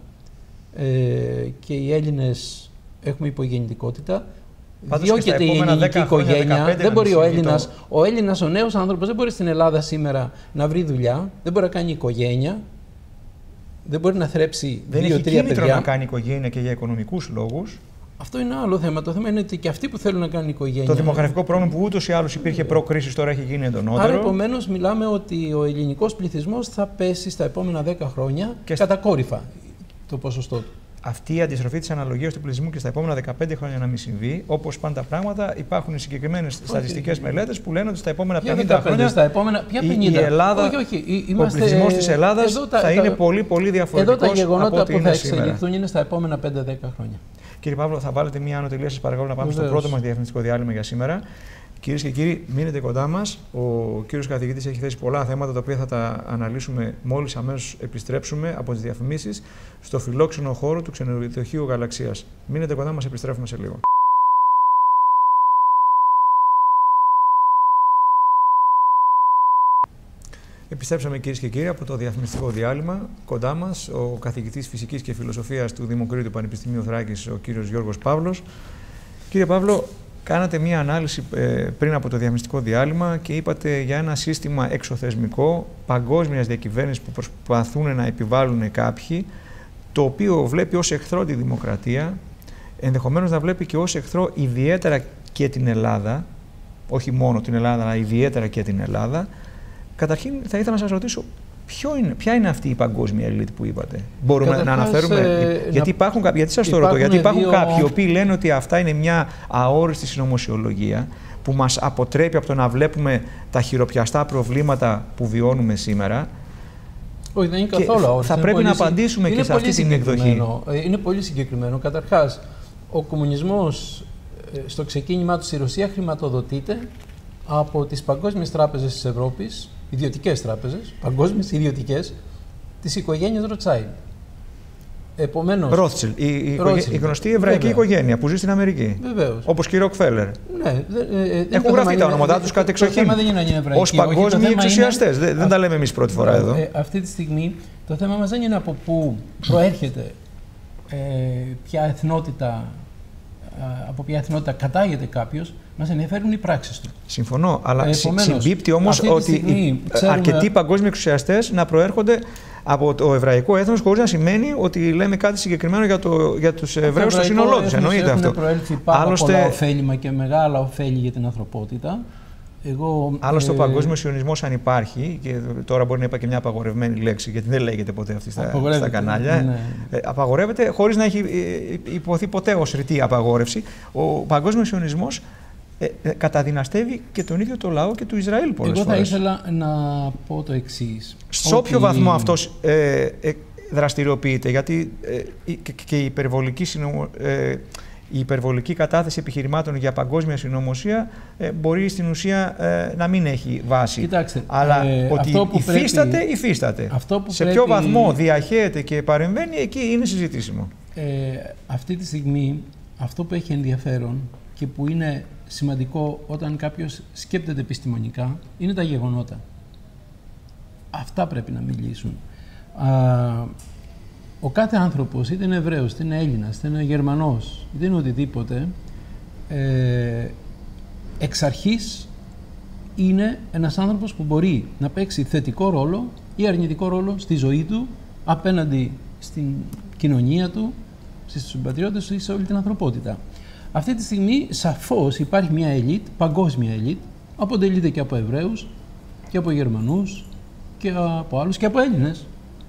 Ε, και οι Έλληνες έχουμε υπογεννητικότητα. Διώκεται η ελληνική οικογένεια. Δεν μπορεί ο Έλληνας, ο Έλληνας, ο νέος άνθρωπος δεν μπορεί στην Ελλάδα σήμερα να βρει δουλειά, δεν μπορεί να κάνει οικογένεια, δεν μπορεί να θρέψει δύο-τρία παιδιά. Δεν έχει κίνητρο να κάνει οικογένεια και για οικονομικούς λόγους. Αυτό είναι άλλο θέμα. Το θέμα είναι ότι και αυτοί που θέλουν να κάνουν οικογένεια. Το δημογραφικό πρόβλημα που ούτως ή άλλως υπήρχε προ-κρίσης τώρα έχει γίνει εντονότερο. Άρα, επομένως, μιλάμε ότι ο ελληνικός πληθυσμός θα πέσει στα επόμενα δέκα χρόνια και κατακόρυφα το ποσοστό του. αυτή η αντιστροφή της αναλογίας του πληθυσμού και στα επόμενα δεκαπέντε χρόνια να μην συμβεί. Όπως πάνε τα πράγματα, υπάρχουν συγκεκριμένες στατιστικές μελέτες που λένε ότι στα επόμενα πενήντα χρόνια στα επόμενα, ποια πενήντα? η Ελλάδα, όχι, όχι, είμαστε, ο πληθυσμός της Ελλάδας τα, θα είναι τα, πολύ, πολύ διαφορετικός εδώ τα γεγονότα από ό,τι που είναι θα σήμερα. εξελιχθούν είναι στα επόμενα πέντε δέκα χρόνια. Κύριε Παύλο, θα βάλετε μία άνω τελεία, σας παρακαλώ, να πάμε Βεβαίως. στο πρώτο μας διαφημιστικό διάλειμμα για σήμερα. Κυρίες και κύριοι, μείνετε κοντά μας. Ο κύριος καθηγητής έχει θέσει πολλά θέματα τα οποία θα τα αναλύσουμε μόλις αμέσως επιστρέψουμε από τις διαφημίσεις στο φιλόξενο χώρο του Ξενοδοχείου Γαλαξίας. Μείνετε κοντά μας, επιστρέφουμε σε λίγο. Επιστρέψαμε, κυρίες και κύριοι, από το διαφημιστικό διάλειμμα. Κοντά μας ο καθηγητής Φυσικής και Φιλοσοφίας του Δημοκρίτου Πανεπιστημίου Θράκης, ο κύριος Γιώργος Παύλος. Κύριε Παύλο, κάνατε μία ανάλυση ε, πριν από το διαφημιστικό διάλειμμα και είπατε για ένα σύστημα εξωθεσμικό παγκόσμιας διακυβέρνησης που προσπαθούν να επιβάλλουν κάποιοι, το οποίο βλέπει ως εχθρό τη δημοκρατία, ενδεχομένως να βλέπει και ως εχθρό ιδιαίτερα και την Ελλάδα, όχι μόνο την Ελλάδα, αλλά ιδιαίτερα και την Ελλάδα. Καταρχήν, θα ήθελα να σας ρωτήσω, ποιο είναι, ποια είναι αυτή η παγκόσμια ελίτ που είπατε? Μπορούμε Καταρχάς, να αναφέρουμε. Ε, γιατί, να... υπάρχουν, γιατί σας το ρωτώ, γιατί υπάρχουν δύο... κάποιοι οι οποίοι λένε ότι αυτά είναι μια αόριστη συνωμοσιολογία που μας αποτρέπει από το να βλέπουμε τα χειροπιαστά προβλήματα που βιώνουμε σήμερα. Όχι, δεν είναι καθόλου αόριστη. Θα πρέπει πολύ... να απαντήσουμε είναι και σε αυτή την εκδοχή. Είναι πολύ συγκεκριμένο. Καταρχάς, ο κομμουνισμός στο ξεκίνημά του στη Ρωσία χρηματοδοτείται από τις παγκόσμιες τράπεζες της Ευρώπης, ιδιωτικές τράπεζες, παγκόσμιες ιδιωτικές, της οικογένειας Ροτσάιλντ. Επομένως. Ρόθσιλντ, η, η, η γνωστή εβραϊκή βέβαια. οικογένεια που ζει στην Αμερική. Βεβαίως. Όπως και η Ροκφέλερ. Ναι, ε, έχουν γραφτεί τα ονόματά τους κατ' εξοχήν. Ως παγκόσμιοι εξουσιαστές. Δεν, δεν τα λέμε εμείς πρώτη φορά εδώ. Ε, αυτή τη στιγμή το θέμα μας δεν είναι από πού προέρχεται, ε, ποια εθνότητα. Από ποια εθνότητα κατάγεται κάποιος, μας ενδιαφέρουν οι πράξεις του. Συμφωνώ, αλλά Επομένως, συμπίπτει όμως ότι στιγμή, ξέρουμε... αρκετοί παγκόσμιοι εξουσιαστές να προέρχονται από το εβραϊκό έθνος, χωρίς να σημαίνει ότι λέμε κάτι συγκεκριμένο για, το, για τους Εβραίους στο σύνολό τους. Εννοείται αυτό. Έχουν προέλθει πάρα Άλλωστε... πολλά ωφέλιμα και μεγάλα ωφέλη για την ανθρωπότητα. Εγώ, Άλλωστε, ε... ο παγκόσμιος σιωνισμός, αν υπάρχει, και τώρα μπορεί να είπα και μια απαγορευμένη λέξη, γιατί δεν λέγεται ποτέ αυτή στα, στα κανάλια, ναι. ε, απαγορεύεται χωρίς να έχει υποθεί ποτέ ως ρητή απαγόρευση. Ο παγκόσμιος σιωνισμός ε, ε, καταδυναστεύει και τον ίδιο το λαό και του Ισραήλ πολλές Εγώ φορές. θα ήθελα να πω το εξής. Σε όποιο ότι... βαθμό αυτός ε, ε, δραστηριοποιείται, γιατί ε, και, και η υπερβολική συνομο, ε, η υπερβολική κατάθεση επιχειρημάτων για παγκόσμια συνωμοσία ε, μπορεί στην ουσία ε, να μην έχει βάση. Κοιτάξτε, αλλά ε, ότι αυτό που υφίσταται, πρέπει, υφίσταται. Αυτό που Σε πρέπει, ποιο βαθμό διαχέεται και παρεμβαίνει, εκεί είναι συζητήσιμο. Ε, αυτή τη στιγμή αυτό που έχει ενδιαφέρον και που είναι σημαντικό όταν κάποιος σκέπτεται επιστημονικά είναι τα γεγονότα. Αυτά πρέπει να μιλήσουν. Α, ο κάθε άνθρωπος, είτε είναι Εβραίος, είτε είναι Έλληνας, είτε είναι Γερμανός, είτε είναι οτιδήποτε, ε, εξ αρχής είναι ένας άνθρωπος που μπορεί να παίξει θετικό ρόλο ή αρνητικό ρόλο στη ζωή του, απέναντι στην κοινωνία του, στους συμπατριώτες του ή σε όλη την ανθρωπότητα. Αυτή τη στιγμή σαφώς υπάρχει μια ελίτ, παγκόσμια ελίτ, αποτελείται και από Εβραίους και από Γερμανούς και από άλλους και από Έλληνες.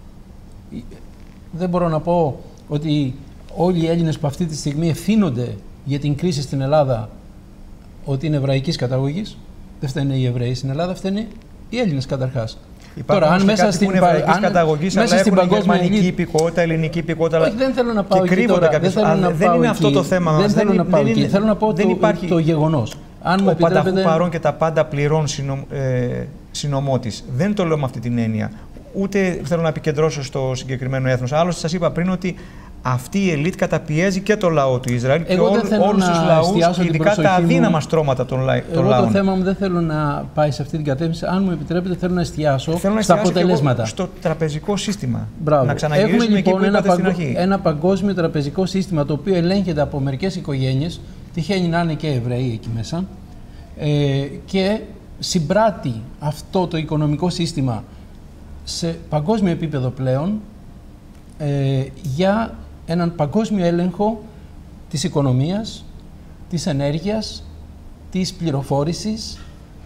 Δεν μπορώ να πω ότι όλοι οι Έλληνες που αυτή τη στιγμή ευθύνονται για την κρίση στην Ελλάδα ότι είναι εβραϊκής καταγωγής. Δεν φταίνε οι Εβραίοι στην Ελλάδα, φταίνε οι Έλληνες καταρχάς. Υπάρχουν Τώρα, αν μέσα στην εβραϊκής καταγωγής, αλλά έχουν γερμανική υπηκότητα, ελληνική υπηκότητα. Όχι, δεν θέλω να πάω και εκεί τώρα. Δεν, θέλω να δεν πάω είναι εκεί. αυτό το θέμα. Δεν θέλω να πάω δεν εκεί. Είναι, θέλω να πω δεν το, υπάρχει το γεγονός. Αν ο επιτρέπετε... πανταχού παρών και τα πάντα πληρών ε, συνομότης. Δεν το λέω με αυτή την έννοια. Ούτε θέλω να επικεντρώσω στο συγκεκριμένο έθνος. Άλλωστε, σας είπα πριν ότι αυτή η ελίτ καταπιέζει και το λαό του Ισραήλ Εγώ και όλους τους λαούς, και ειδικά τα αδύναμα στρώματα των, λα... των Εγώ λαών. Το θέμα μου δεν θέλω να πάει σε αυτή την κατεύθυνση. Αν μου επιτρέπετε, θέλω να εστιάσω θέλω να στα εστιάσω αποτελέσματα. Στο τραπεζικό σύστημα. Μπράβο. Να ξαναγυρίσουμε Έχουμε, λοιπόν, εκεί που είπατε ένα, στην αρχή. ένα παγκόσμιο τραπεζικό σύστημα το οποίο ελέγχεται από μερικές οικογένειες. Τυχαίνει να είναι και Εβραίοι εκεί μέσα. Ε, και συμπράττει αυτό το οικονομικό σύστημα σε παγκόσμιο επίπεδο πλέον ε, για έναν παγκόσμιο έλεγχο της οικονομίας, της ενέργειας, της πληροφόρησης,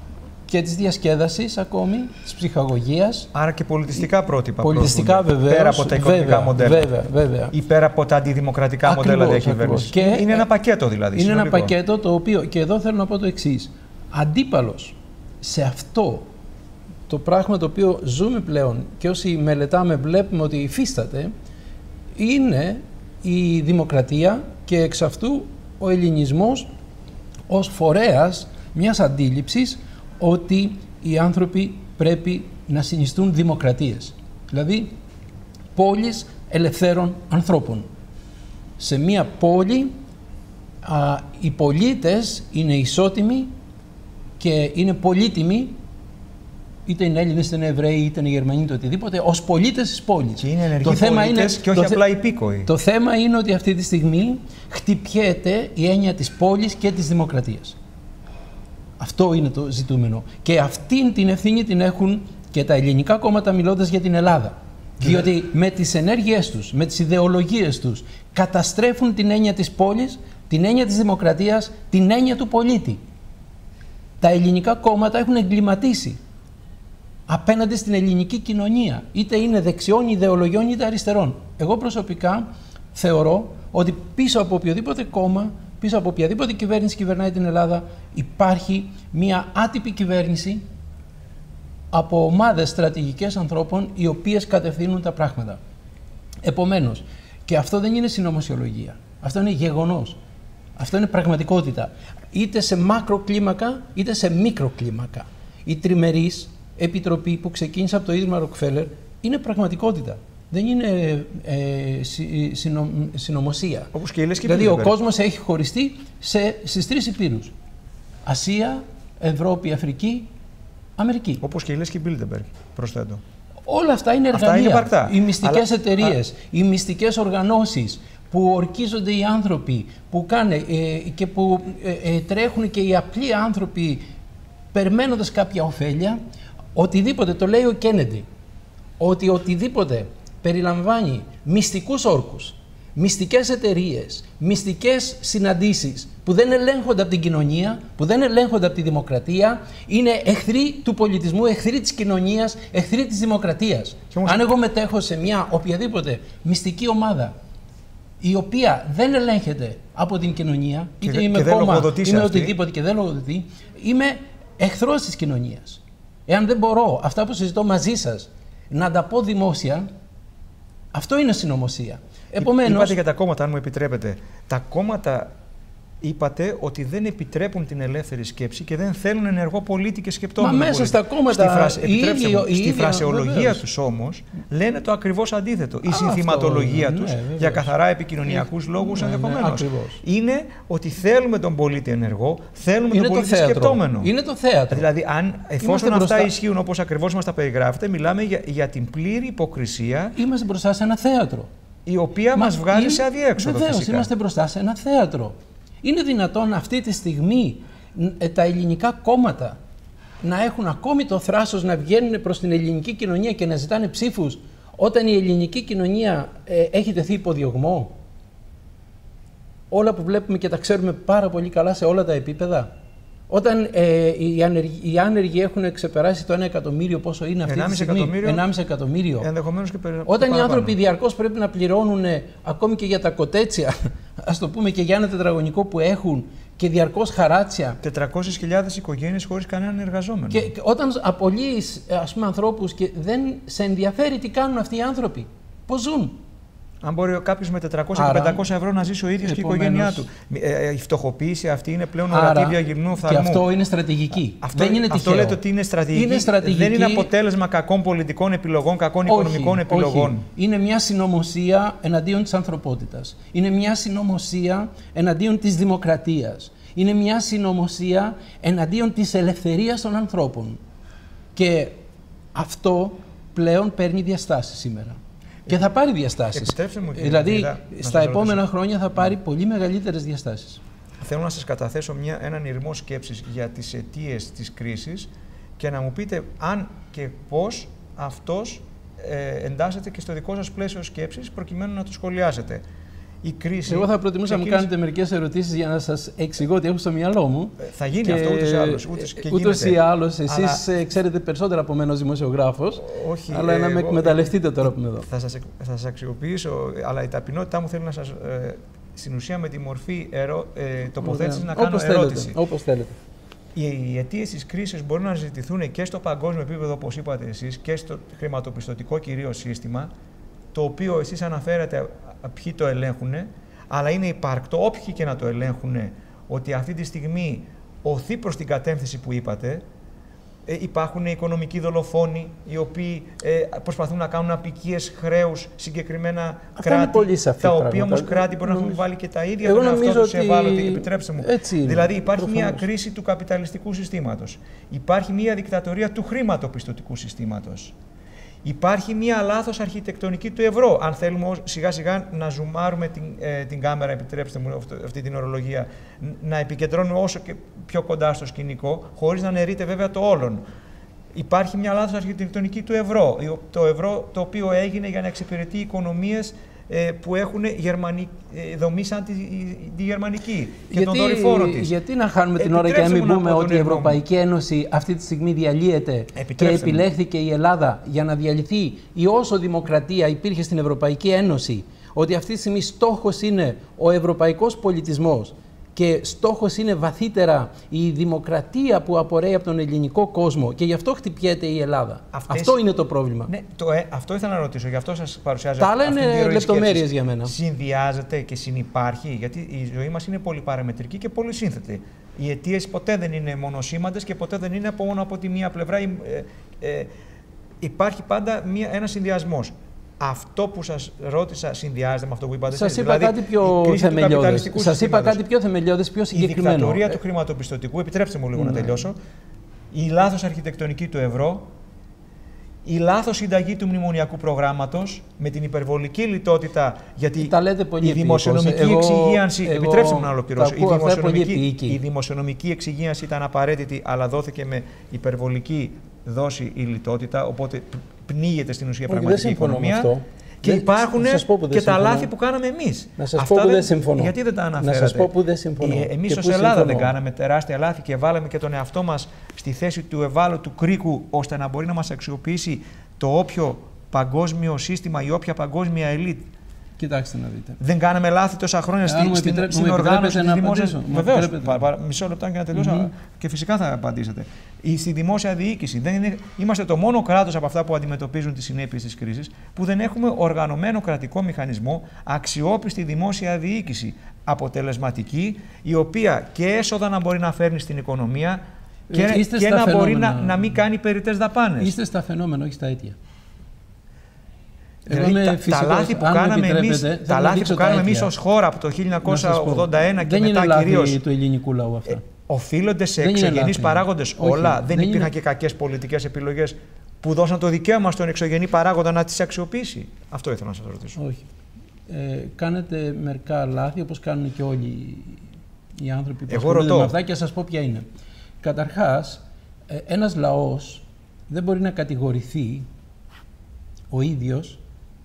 και της διασκέδασης ακόμη, της ψυχαγωγίας. Άρα και πολιτιστικά πρότυπα. Πολιτιστικά βεβαίως. Πέρα από τα οικονομικά βέβαια, μοντέλα. Βέβαια, βέβαια. Ή πέρα από τα αντιδημοκρατικά Ακριβώς, μοντέλα διακυβέρνησης. Και είναι ένα πακέτο δηλαδή. Είναι συνολικό. ένα πακέτο το οποίο, και εδώ θέλω να πω το εξής. Αντίπαλος σε αυτό το πράγμα το οποίο ζούμε πλέον και όσοι μελετάμε βλέπουμε ότι υφίσταται, είναι η δημοκρατία και εξ αυτού ο ελληνισμός ως φορέας μιας αντίληψης ότι οι άνθρωποι πρέπει να συνιστούν δημοκρατίες. Δηλαδή, πόλεις ελευθέρων ανθρώπων. Σε μια πόλη α, οι πολίτες είναι ισότιμοι και είναι πολύτιμοι, είτε είναι Έλληνες, είτε είναι Εβραίοι, είτε είναι Γερμανοί, είτε οτιδήποτε, ως πολίτες της πόλης. Και είναι ενεργοί πολίτες είναι, και όχι απλά υπήκοοι. Το θέμα είναι ότι αυτή τη στιγμή χτυπιέται η έννοια της πόλης και της δημοκρατίας. Αυτό είναι το ζητούμενο. Και αυτήν την ευθύνη την έχουν και τα ελληνικά κόμματα μιλώντας για την Ελλάδα. Διότι με τις ενέργειές τους, με τις ιδεολογίες τους, καταστρέφουν την έννοια της πόλης, την έννοια της δημοκρατίας, την έννοια του πολίτη. Τα ελληνικά κόμματα έχουν εγκληματίσει απέναντι στην ελληνική κοινωνία. Είτε είναι δεξιών ιδεολογιών είτε αριστερών. Εγώ προσωπικά θεωρώ ότι πίσω από οποιοδήποτε κόμμα, πίσω από οποιαδήποτε κυβέρνηση κυβερνάει την Ελλάδα, υπάρχει μια άτυπη κυβέρνηση από ομάδες στρατηγικές ανθρώπων οι οποίες κατευθύνουν τα πράγματα. Επομένως, και αυτό δεν είναι συνωμοσιολογία. Αυτό είναι γεγονός. Αυτό είναι πραγματικότητα. Είτε σε μακροκλίμακα, είτε σε μικροκλίμακα. Η τριμερής επιτροπή που ξεκίνησε από το Ίδρυμα Ροκφέλερ είναι πραγματικότητα. Δεν είναι ε, συ, συνο, συνωμοσία. Όπως και η Λέσχη δηλαδή, Μπίλτεμπεργκ. ο κόσμος έχει χωριστεί σε, στις τρεις υπήρους. Ασία, Ευρώπη, Αφρική, Αμερική. Όπως και η Λέσχη Μπίλτεμπεργκ, προσθέτω. Όλα αυτά είναι εργαλεία. Αυτά είναι υπαρκτά. Οι μυστικές Αλλά... εταιρείες, Α... οι μυστικές οργανώσεις που ορκίζονται οι άνθρωποι, που κάνε, ε, και που ε, ε, τρέχουν και οι απλοί άνθρωποι περιμένοντας κάποια ωφέλεια, οτιδήποτε, το λέει ο Κέννεντι, ότι οτιδήποτε περιλαμβάνει μυστικούς όρκους, μυστικές εταιρείες, μυστικές συναντήσεις που δεν ελέγχονται από την κοινωνία, που δεν ελέγχονται από τη δημοκρατία, είναι εχθροί του πολιτισμού, εχθροί της κοινωνίας, εχθροί της δημοκρατίας. Όμως... Αν εγώ μετέχω σε μια οποιαδήποτε μυστική ομάδα, η οποία δεν ελέγχεται από την κοινωνία, και είτε δε, είμαι και κόμμα, είμαι αυτή. οτιδήποτε και δεν λογοδοτεί, είμαι εχθρός της κοινωνίας. Εάν δεν μπορώ αυτά που συζητώ μαζί σας να τα πω δημόσια, αυτό είναι συνωμοσία. Επομένως... Είπατε για τα κόμματα, αν μου επιτρέπετε. Τα κόμματα είπατε ότι δεν επιτρέπουν την ελεύθερη σκέψη και δεν θέλουν ενεργό πολίτη και σκεπτόμενο. Μα μέσα πολίτη. στα κόμματα. Στη, φράση, ίδιο, μου, στη ίδιο, φρασεολογία τους όμως λένε το ακριβώς αντίθετο. Η Α, συνθηματολογία αυτό, τους ναι, για καθαρά επικοινωνιακούς λόγους ναι, ενδεχομένως ναι, είναι ότι θέλουμε τον πολίτη ενεργό, θέλουμε είναι τον πολίτη το σκεπτόμενο. Είναι το θέατρο. Δηλαδή, αν, εφόσον Είμαστε αυτά μπροστά... ισχύουν όπως ακριβώς μας τα περιγράφετε, μιλάμε για, για την πλήρη υποκρισία. Είμαστε μπροστά σε ένα θέατρο. Η οποία μας βγάζει είναι... σε αδιέξοδο. Βεβαίως, φυσικά. είμαστε μπροστά σε ένα θέατρο. Είναι δυνατόν αυτή τη στιγμή τα ελληνικά κόμματα να έχουν ακόμη το θράσος να βγαίνουν προς την ελληνική κοινωνία και να ζητάνε ψήφους όταν η ελληνική κοινωνία ε, έχει τεθεί υποδιωγμό? Όλα που βλέπουμε και τα ξέρουμε πάρα πολύ καλά σε όλα τα επίπεδα. Όταν ε, οι, άνεργοι, οι άνεργοι έχουν ξεπεράσει το ένα εκατομμύριο, πόσο είναι αυτή τη στιγμή, εκατομμύριο, ενάμιση εκατομμύριο. Ενδεχομένως και περι... Όταν και οι άνθρωποι διαρκώς πρέπει να πληρώνουν ε, ακόμη και για τα κοτέτσια, ας το πούμε, και για ένα τετραγωνικό που έχουν, και διαρκώς χαράτσια. τετρακόσιες χιλιάδες οικογένειες χωρίς κανέναν εργαζόμενο. Και, και όταν απολύεις, ας πούμε, ανθρώπους και δεν σε ενδιαφέρει τι κάνουν αυτοί οι άνθρωποι, πώς ζουν. Αν μπορεί κάποιος με τετρακόσια με πεντακόσια ευρώ να ζήσει ο ίδιος επομένως, και η οικογένειά του. Ε, η φτωχοποίηση αυτή είναι πλέον ορατή γυμνού οφθαλμού. Και αυτό είναι στρατηγική. Αυτό, δεν είναι τυχαίο. Αυτό λέτε ότι είναι στρατηγική. είναι στρατηγική. Δεν είναι αποτέλεσμα κακών πολιτικών επιλογών, κακών όχι, οικονομικών επιλογών. Όχι. Είναι μια συνωμοσία εναντίον της ανθρωπότητας. Είναι μια συνωμοσία εναντίον της δημοκρατίας. Είναι μια συνωμοσία εναντίον της ελευθερίας των ανθρώπων. Και αυτό πλέον παίρνει διαστάσεις σήμερα. Και θα πάρει διαστάσεις. Μου, κύριε, δηλαδή, κύριε, στα επόμενα ρωτήσω. χρόνια θα πάρει πολύ μεγαλύτερες διαστάσεις. Θέλω να σας καταθέσω μια, έναν ηρμό σκέψης για τις αιτίες της κρίσης και να μου πείτε αν και πώς αυτός ε, εντάσσεται και στο δικό σας πλαίσιο σκέψης προκειμένου να το σχολιάσετε. η κρίση... Εγώ θα προτιμούσα να μου κάνετε μερικές ερωτήσεις για να σας εξηγώ τι έχω στο μυαλό μου. Θα γίνει και... αυτό ούτως ή άλλως. Ούτως, και ούτως ή άλλως, εσείς αλλά... ξέρετε περισσότερα από μένα ως δημοσιογράφος, όχι, αλλά ε, να με εκμεταλλευτείτε τώρα που είμαι εδώ. Θα σας, θα σας αξιοποιήσω, αλλά η ταπεινότητά μου θέλει να σας... Ε, στην ουσία με τη μορφή ερω... ε, τοποθέτησης να κάνω όπως ερώτηση. Θέλετε, όπως θέλετε. Οι αιτίες της κρίσης μπορούν να ζητηθούν και στο παγκόσμιο επίπεδο, όπως είπατε εσείς, και στο χρηματοπιστωτικό κυρίως σύστημα, το οποίο εσείς αναφέρατε ποιοι το ελέγχουν, αλλά είναι υπαρκτό, όποιοι και να το ελέγχουν, ότι αυτή τη στιγμή οθεί προς την κατεύθυνση που είπατε. Ε, υπάρχουν οικονομικοί δολοφόνοι οι οποίοι ε, προσπαθούν να κάνουν απικίες χρέους συγκεκριμένα αυτά κράτη, πολύ σαφή τα πράγματα. οποία όμως κράτη μπορεί να έχουν βάλει και τα ίδια Εγώ τον εαυτό τους ότι... ευάλωτοι. Επιτρέψτε μου. Δηλαδή υπάρχει προφανώς. μια κρίση του καπιταλιστικού συστήματος. Υπάρχει μια δικτατορία του χρηματοπιστωτικού συστήματος. Υπάρχει μια λάθος αρχιτεκτονική του ευρώ. Αν θέλουμε σιγά σιγά να ζουμάρουμε την, ε, την κάμερα, επιτρέψτε μου αυτή την ορολογία, να επικεντρώνουμε όσο και πιο κοντά στο σκηνικό, χωρίς να νερείται βέβαια το όλον. Υπάρχει μια λάθος αρχιτεκτονική του ευρώ. Το ευρώ το οποίο έγινε για να εξυπηρετεί οικονομίες ε, που έχουν γερμανική, ε, δομή σαν τη, τη γερμανική και γιατί, τον δορυφόρο της. Γιατί να χάνουμε την ώρα και να μην πούμε ότι η Ευρωπαϊκή Ένωση αυτή τη στιγμή διαλύεται και επιλέχθηκε η Ελλάδα για να διαλυθεί η όσο δημοκρατία υπήρχε στην Ευρωπαϊκή Ένωση, ότι αυτή τη στιγμή στόχος είναι ο ευρωπαϊκός πολιτισμός και στόχος είναι βαθύτερα η δημοκρατία που απορρέει από τον ελληνικό κόσμο και γι' αυτό χτυπιέται η Ελλάδα. Αυτές... Αυτό είναι το πρόβλημα. Ναι, το, ε, αυτό ήθελα να ρωτήσω, γι' αυτό σας παρουσιάζω. Τα άλλα είναι λεπτομέρειες για μένα. Συνδυάζεται και συνυπάρχει, γιατί η ζωή μας είναι πολυπαραμετρική και πολυσύνθετη. Οι αιτίες ποτέ δεν είναι μονοσήμαντες και ποτέ δεν είναι από μόνο από τη μία πλευρά. Ε, ε, υπάρχει πάντα μία, ένας συνδυασμός. Αυτό που σας ρώτησα συνδυάζεται με αυτό που είπατε. Σας είπα, δηλαδή, κάτι, πιο θεμελιώδες. Σας είπα κάτι πιο θεμελιώδες, πιο συγκεκριμένο. Η δικτατορία του χρηματοπιστωτικού, επιτρέψτε μου λίγο ναι. να τελειώσω, η λάθος αρχιτεκτονική του ευρώ, η λάθος συνταγή του μνημονιακού προγράμματος με την υπερβολική λιτότητα, γιατί τα λέτε πολύ η δημοσιονομική εγώ, εξυγίανση. Εγώ, επιτρέψτε μου να ολοκληρώσω. Η δημοσιονομική, η δημοσιονομική εξυγίανση ήταν απαραίτητη, αλλά δόθηκε με υπερβολική δόση η λιτότητα. Οπότε πνίγεται στην ουσία πραγματική οικονομία. Και δεν, υπάρχουν και τα λάθη που κάναμε εμείς. Να σας Αυτά πω που δεν συμφωνώ. Γιατί δεν τα αναφέρατε. Να σας πω που δεν συμφωνώ. Ε, εμείς ως Ελλάδα συμφωνώ. δεν κάναμε τεράστια λάθη και βάλαμε και τον εαυτό μας στη θέση του ευάλωτου κρίκου, ώστε να μπορεί να μας αξιοποιήσει το όποιο παγκόσμιο σύστημα ή όποια παγκόσμια ελίτ. Κοιτάξτε να δείτε. Δεν κάναμε λάθη τόσα χρόνια στην, στην, στην οργάνωση της δημόσιας. Βεβαίως, μισό λεπτό και να τελειώσω mm-hmm. και φυσικά θα απαντήσετε. Στη δημόσια διοίκηση. Δεν είναι, είμαστε το μόνο κράτος από αυτά που αντιμετωπίζουν τις συνέπειες της κρίσης που δεν έχουμε οργανωμένο κρατικό μηχανισμό, αξιόπιστη δημόσια διοίκηση, αποτελεσματική, η οποία και έσοδα να μπορεί να φέρνει στην οικονομία και, και να φαινόμενα. μπορεί να, να μην κάνει περιττές δαπάνες. Είστε στα φαινόμενα, όχι στα αίτια. Δηλαδή, τα, φυσικός, τα λάθη που κάναμε εμείς, τα λάθη που κάναμε εμείς ως χώρα από το χίλια εννιακόσια ογδόντα ένα και δεν μετά είναι κυρίως... λάθη του ελληνικού λαού αυτά. Ε, οφείλονται σε εξωγενείς παράγοντες όχι, όλα. δεν, δεν δεν υπήρχαν είναι... και κακές πολιτικές επιλογές που δώσαν το δικαίωμα στον εξωγενή παράγοντα να τις αξιοποιήσει. Αυτό ήθελα να σας ρωτήσω. Όχι. Ε, κάνετε μερικά λάθη όπως κάνουν και όλοι οι άνθρωποι που ασχολούνται με αυτά και θα σας πω ποια είναι. Καταρχάς, ε, ένας λαός δεν μπορεί να κατηγορηθεί ο ίδιος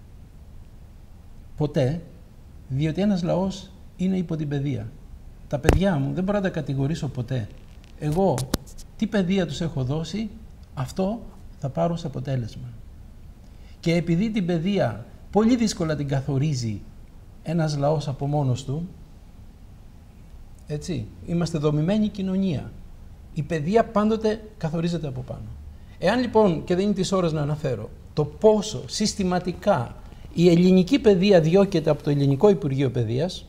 ποτέ, διότι ένας λαός είναι υπό την παιδεία. Τα παιδιά μου δεν μπορώ να τα κατηγορήσω ποτέ. Εγώ τι παιδεία τους έχω δώσει, αυτό θα πάρω σε αποτέλεσμα. Και επειδή την παιδεία πολύ δύσκολα την καθορίζει ένας λαός από μόνος του, έτσι, είμαστε δομημένη κοινωνία. Η παιδεία πάντοτε καθορίζεται από πάνω. Εάν λοιπόν, και δεν είναι της ώρας να αναφέρω, το πόσο συστηματικά η ελληνική παιδεία διώκεται από το Ελληνικό Υπουργείο Παιδείας,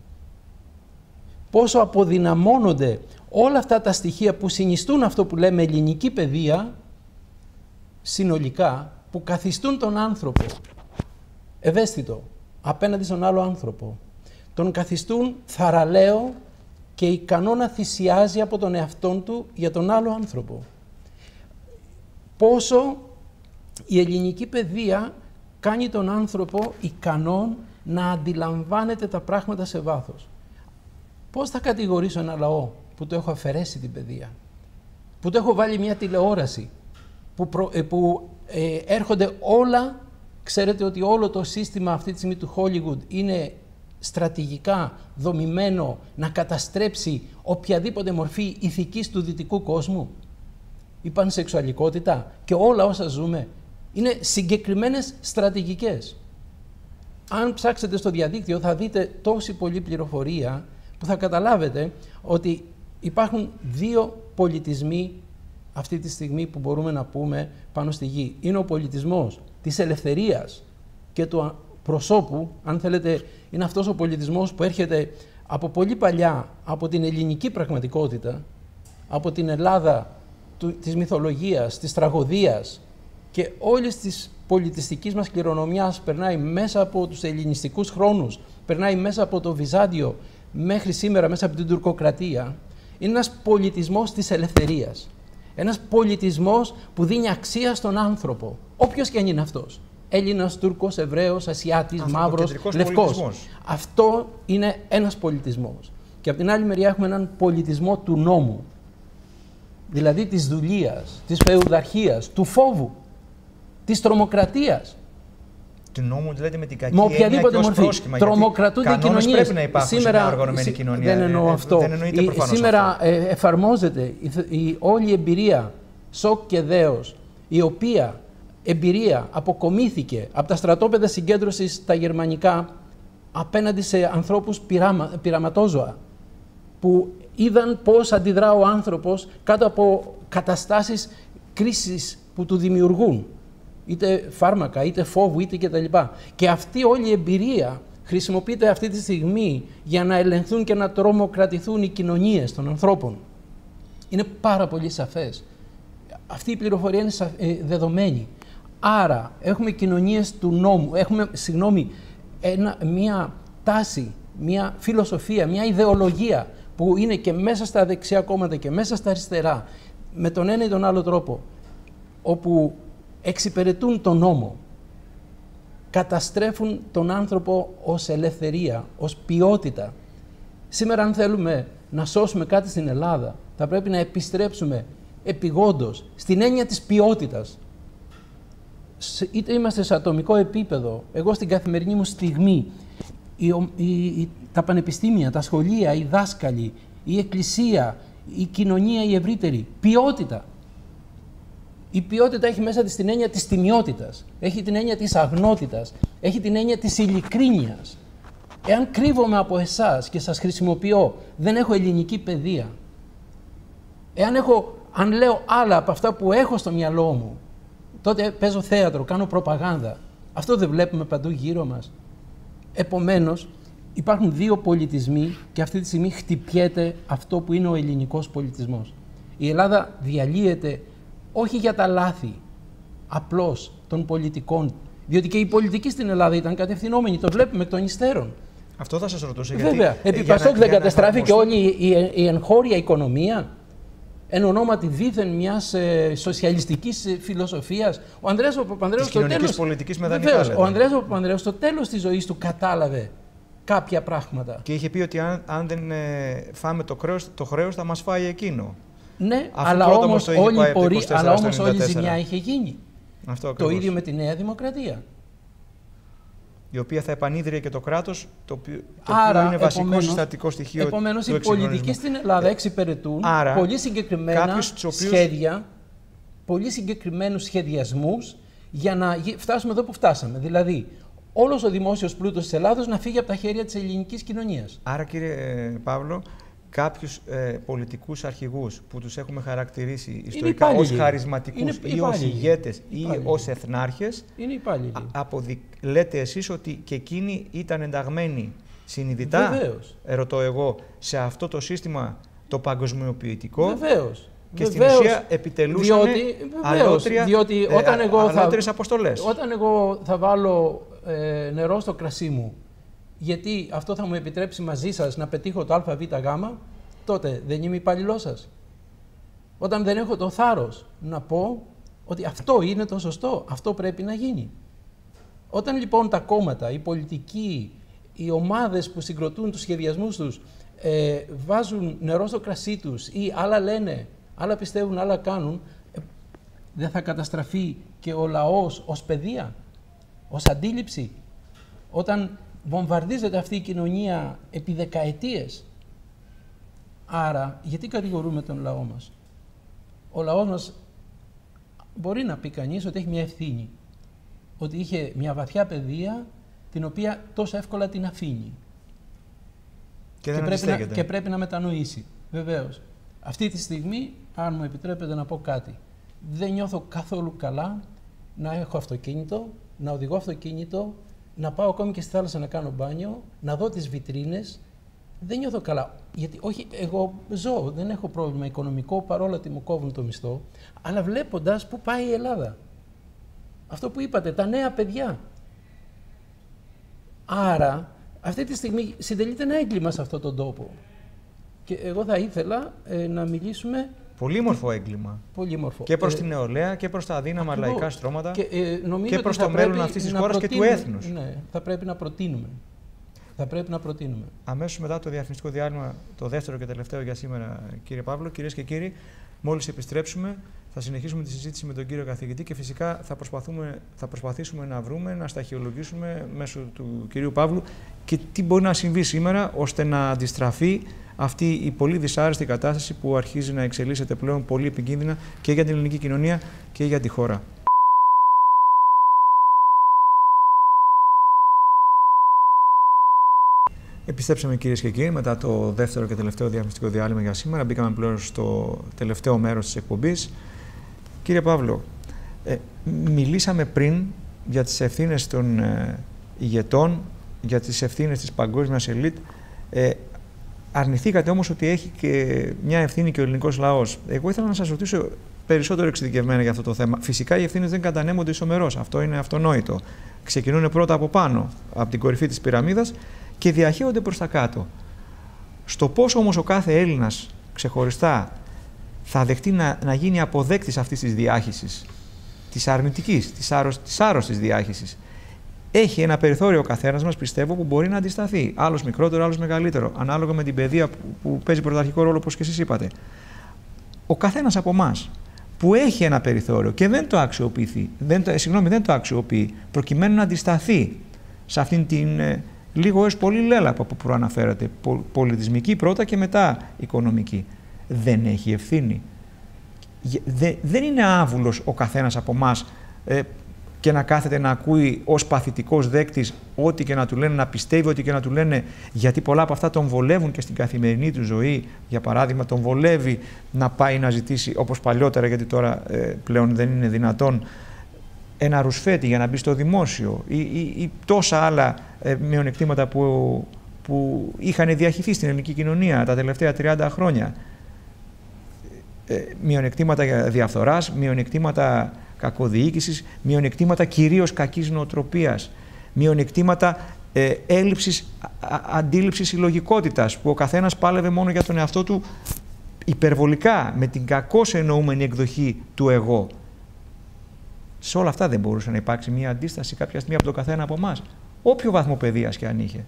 πόσο αποδυναμώνονται όλα αυτά τα στοιχεία που συνιστούν αυτό που λέμε ελληνική παιδεία, συνολικά, που καθιστούν τον άνθρωπο ευαίσθητο απέναντι στον άλλο άνθρωπο. Τον καθιστούν θαραλέο και ικανό να θυσιάζει από τον εαυτόν του για τον άλλο άνθρωπο. Πόσο η ελληνική παιδεία κάνει τον άνθρωπο ικανόν να αντιλαμβάνεται τα πράγματα σε βάθος. Πώς θα κατηγορήσω ένα λαό που το έχω αφαιρέσει την παιδεία, που το έχω βάλει μια τηλεόραση, που, προ, ε, που ε, έρχονται όλα, ξέρετε ότι όλο το σύστημα αυτή τη στιγμή του Hollywood είναι στρατηγικά δομημένο να καταστρέψει οποιαδήποτε μορφή ηθικής του δυτικού κόσμου. Η πανσεξουαλικότητα και όλα όσα ζούμε είναι συγκεκριμένες στρατηγικές. Αν ψάξετε στο διαδίκτυο θα δείτε τόση πολλή πληροφορία που θα καταλάβετε ότι υπάρχουν δύο πολιτισμοί αυτή τη στιγμή που μπορούμε να πούμε πάνω στη γη. Είναι ο πολιτισμός της ελευθερίας και του προσώπου, αν θέλετε, είναι αυτός ο πολιτισμός που έρχεται από πολύ παλιά, από την ελληνική πραγματικότητα, από την Ελλάδα του, της μυθολογίας, της τραγωδίας και όλης της πολιτιστικής μας κληρονομιάς, περνάει μέσα από τους ελληνιστικούς χρόνους, περνάει μέσα από το Βυζάντιο μέχρι σήμερα, μέσα από την τουρκοκρατία. Είναι ένας πολιτισμός της ελευθερίας. Ένας πολιτισμός που δίνει αξία στον άνθρωπο, όποιος και αν είναι αυτός. Έλληνας, Τούρκος, Εβραίος, Ασιάτης, Μαύρος, Λευκός. Αυτό είναι ένας πολιτισμός. Και από την άλλη μεριά έχουμε έναν πολιτισμό του νόμου. Δηλαδή της δουλείας, της φεουδαρχίας, του φόβου, της τρομοκρατίας. Του νόμου, δηλαδή με την κακή με οποιαδήποτε μορφή. Πρόσχημα, τρομοκρατούνται κοινωνίες. Πρέπει να υπάρχουν σήμερα, σε μια οργανωμένη κοινωνία. Δεν εννοώ αυτό. Δεν εννοείται προφανώς σήμερα αυτό. Ε, εφαρμόζεται η, η, όλη η εμπειρία σοκ και δέος, η οποία εμπειρία αποκομίθηκε από τα στρατόπεδα συγκέντρωσης τα γερμανικά απέναντι σε ανθρώπους πειράμα, πειραματόζωα, που είδαν πώς αντιδρά ο άνθρωπος κάτω από καταστάσεις κρίσης που του δημιουργούν, είτε φάρμακα, είτε φόβου, είτε κτλ. Και αυτή όλη η εμπειρία χρησιμοποιείται αυτή τη στιγμή για να ελεγχθούν και να τρομοκρατηθούν οι κοινωνίες των ανθρώπων. Είναι πάρα πολύ σαφές. Αυτή η πληροφορία είναι σα... ε, δεδομένη. Άρα έχουμε κοινωνίες του νόμου, έχουμε, συγγνώμη, ένα, μια τάση, μια φιλοσοφία, μια ιδεολογία που είναι και μέσα στα δεξιά κόμματα και μέσα στα αριστερά, με τον ένα ή τον άλλο τρόπο, όπου εξυπηρετούν τον νόμο, καταστρέφουν τον άνθρωπο ως ελευθερία, ως ποιότητα. Σήμερα, αν θέλουμε να σώσουμε κάτι στην Ελλάδα, θα πρέπει να επιστρέψουμε επιγόντως στην έννοια της ποιότητας. Είτε είμαστε σε ατομικό επίπεδο, εγώ στην καθημερινή μου στιγμή, η, η, η, τα πανεπιστήμια, τα σχολεία, οι δάσκαλοι, η εκκλησία, η κοινωνία η ευρύτερη, ποιότητα. Η ποιότητα έχει μέσα της την έννοια της τιμιότητας, έχει την έννοια της αγνότητας, έχει την έννοια της ειλικρίνειας. Εάν κρύβομαι από εσάς και σας χρησιμοποιώ, δεν έχω ελληνική παιδεία. Εάν έχω, αν λέω άλλα από αυτά που έχω στο μυαλό μου, τότε παίζω θέατρο, κάνω προπαγάνδα. Αυτό δεν βλέπουμε παντού γύρω μας. Επομένως, υπάρχουν δύο πολιτισμοί και αυτή τη στιγμή χτυπιέται αυτό που είναι ο ελληνικός πολιτισμός. Η Ελλάδα διαλύεται όχι για τα λάθη απλώς των πολιτικών, διότι και οι πολιτικοί στην Ελλάδα ήταν κατευθυνόμενοι, το βλέπουμε εκ των υστέρων. Αυτό θα σας ρωτούσα. Βέβαια, γιατί, επί για Πασόκ να, δεν για καταστράφηκε να όλη η, η, η εγχώρια οικονομία εν ονόματι δήθεν μιας ε, σοσιαλιστικής ε, φιλοσοφίας. Ο Ανδρέας Παπανδρέου στο τέλος, πολιτικής με δανεικά, βεβαίως, λέτε. ο Ανδρέας Παπανδρέου στο τέλος της ζωής του κατάλαβε κάποια πράγματα. Και είχε πει ότι αν, αν δεν ε, φάμε το χρέος, το χρέος θα μας φάει εκείνο. Ναι, αφού αλλά όμως, όλη, πορεία, αλλά όμως όλη η ζημιά είχε γίνει. Αυτό το ίδιο με τη Νέα Δημοκρατία. Η οποία θα επανίδρυε και το κράτος, το οποίο, το Άρα, οποίο είναι βασικό επομένως, συστατικό στοιχείο επομένως, του οι πολιτικοί στην Ελλάδα εξυπηρετούν Άρα, πολύ συγκεκριμένα οποίους... σχέδια, πολύ συγκεκριμένους σχεδιασμούς για να φτάσουμε εδώ που φτάσαμε. Δηλαδή, όλος ο δημόσιος πλούτος της Ελλάδος να φύγει από τα χέρια της ελληνικής κοινωνίας. Άρα, κύριε Παύλο, κάποιους ε, πολιτικούς αρχηγούς που τους έχουμε χαρακτηρίσει ιστορικά ως χαρισματικούς ή ως ηγέτες ή ως εθνάρχες, είναι υπάλληλοι. Αποδει... λέτε εσείς ότι και εκείνοι ήταν ενταγμένοι συνειδητά, Βεβαίως. ερωτώ εγώ, σε αυτό το σύστημα το παγκοσμιοποιητικό. Βεβαίως. Και βεβαίως, στην ουσία επιτελούσαν αλότρια, διότι όταν ε, εγώ αλότριες θα, αποστολές. Όταν εγώ θα βάλω ε, νερό στο κρασί μου, γιατί αυτό θα μου επιτρέψει μαζί σας να πετύχω το ΑΒΓ, τότε δεν είμαι υπαλληλός σας. Όταν δεν έχω το θάρρος να πω ότι αυτό είναι το σωστό, αυτό πρέπει να γίνει. Όταν λοιπόν τα κόμματα, οι πολιτικοί, οι ομάδες που συγκροτούν τους σχεδιασμούς τους ε, βάζουν νερό στο κρασί τους ή άλλα λένε, άλλα πιστεύουν, άλλα κάνουν, ε, δεν θα καταστραφεί και ο λαός ως παιδεία, ως αντίληψη. Όταν βομβαρδίζεται αυτή η κοινωνία επί δεκαετίες. Άρα, γιατί κατηγορούμε τον λαό μας? Ο λαός μας μπορεί να πει κανείς ότι έχει μια ευθύνη. Ότι είχε μια βαθιά παιδεία, την οποία τόσο εύκολα την αφήνει. Και, και, δεν πρέπει να, και πρέπει να μετανοήσει. Βεβαίως. Αυτή τη στιγμή, αν μου επιτρέπετε να πω κάτι, δεν νιώθω καθόλου καλά να έχω αυτοκίνητο, να οδηγώ αυτοκίνητο, να πάω ακόμη και στη θάλασσα να κάνω μπάνιο, να δω τις βιτρίνες. Δεν νιώθω καλά. Γιατί όχι, εγώ ζω, δεν έχω πρόβλημα οικονομικό, παρόλο ότι μου κόβουν το μισθό, αλλά βλέποντας πού πάει η Ελλάδα. Αυτό που είπατε, τα νέα παιδιά. Άρα, αυτή τη στιγμή συντελείται ένα έγκλημα σε αυτόν τον τόπο. Και εγώ θα ήθελα ε, να μιλήσουμε... Πολύμορφο έγκλημα. Πολύμορφο. Και προς ε, την νεολαία και προς τα αδύναμα ακριβώς. λαϊκά στρώματα και, ε, και προς το μέλλον αυτής της χώρας και του έθνους. Ναι, θα πρέπει να προτείνουμε. Θα πρέπει να προτείνουμε. Αμέσως μετά το διαφημιστικό διάλειμμα, το δεύτερο και τελευταίο για σήμερα, κύριε Παύλο, κυρίες και κύριοι, μόλις επιστρέψουμε, θα συνεχίσουμε τη συζήτηση με τον κύριο καθηγητή και φυσικά θα, προσπαθούμε, θα προσπαθήσουμε να βρούμε, να σταχυολογήσουμε μέσω του κυρίου Παύλου και τι μπορεί να συμβεί σήμερα ώστε να αντιστραφεί αυτή η πολύ δυσάρεστη κατάσταση που αρχίζει να εξελίσσεται πλέον πολύ επικίνδυνα και για την ελληνική κοινωνία και για τη χώρα. Επιστρέψαμε, κυρίες και κύριοι, μετά το δεύτερο και τελευταίο διαφημιστικό διάλειμμα για σήμερα. Μπήκαμε πλέον στο τελευταίο μέρος της εκπομπής. Κύριε Παύλο, ε, μιλήσαμε πριν για τις ευθύνες των ε, ηγετών, για τις ευθύνες της παγκόσμιας ελίτ. Ε, αρνηθήκατε όμως ότι έχει και μια ευθύνη και ο ελληνικός λαός. Εγώ ήθελα να σας ρωτήσω περισσότερο εξειδικευμένα για αυτό το θέμα. Φυσικά οι ευθύνες δεν κατανέμονται ισομερώς. Αυτό είναι αυτονόητο. Ξεκινούν πρώτα από πάνω, από την κορυφή της πυραμίδας, και διαχέονται προς τα κάτω. Στο πώς όμως ο κάθε Έλληνας ξεχωριστά θα δεχτεί να, να γίνει αποδέκτης αυτής της διάχυσης, της αρνητικής, της, άρρωσ, της άρρωστης διάχυσης, έχει ένα περιθώριο ο καθένας μας, πιστεύω, που μπορεί να αντισταθεί. Άλλος μικρότερο, άλλος μεγαλύτερο, ανάλογα με την παιδεία που, που παίζει πρωταρχικό ρόλο, όπως και εσείς είπατε. Ο καθένας από εμάς που έχει ένα περιθώριο και δεν το αξιοποιεί, δεν το, συγγνώμη, δεν το αξιοποιεί, προκειμένου να αντισταθεί σε αυτήν την ε, λίγο έως πολύ λέλαπα που προαναφέρατε, πολιτισμική πρώτα και μετά οικονομική, δεν έχει ευθύνη. Δε, δεν είναι άβουλος ο καθένας από εμάς ε, και να κάθεται να ακούει ως παθητικός δέκτης ό,τι και να του λένε, να πιστεύει ό,τι και να του λένε, γιατί πολλά από αυτά τον βολεύουν και στην καθημερινή του ζωή. Για παράδειγμα, τον βολεύει να πάει να ζητήσει, όπως παλιότερα, γιατί τώρα ε, πλέον δεν είναι δυνατόν, ένα ρουσφέτη για να μπει στο δημόσιο ή, ή, ή τόσα άλλα ε, μειονεκτήματα που, που είχαν διαχυθεί στην ελληνική κοινωνία τα τελευταία τριάντα χρόνια. Ε, μειονεκτήματα διαφθοράς, μειονεκτήματα κακοδιοίκησης, μειονεκτήματα κυρίως κακής νοοτροπίας, μειονεκτήματα ε, έλλειψης α, αντίληψης συλλογικότητας, που ο καθένας πάλευε μόνο για τον εαυτό του υπερβολικά, με την κακώς εννοούμενη εκδοχή του εγώ. Σε όλα αυτά δεν μπορούσε να υπάρξει μια αντίσταση κάποια στιγμή από τον καθένα από εμάς, όποιο βαθμό παιδείας και αν είχε.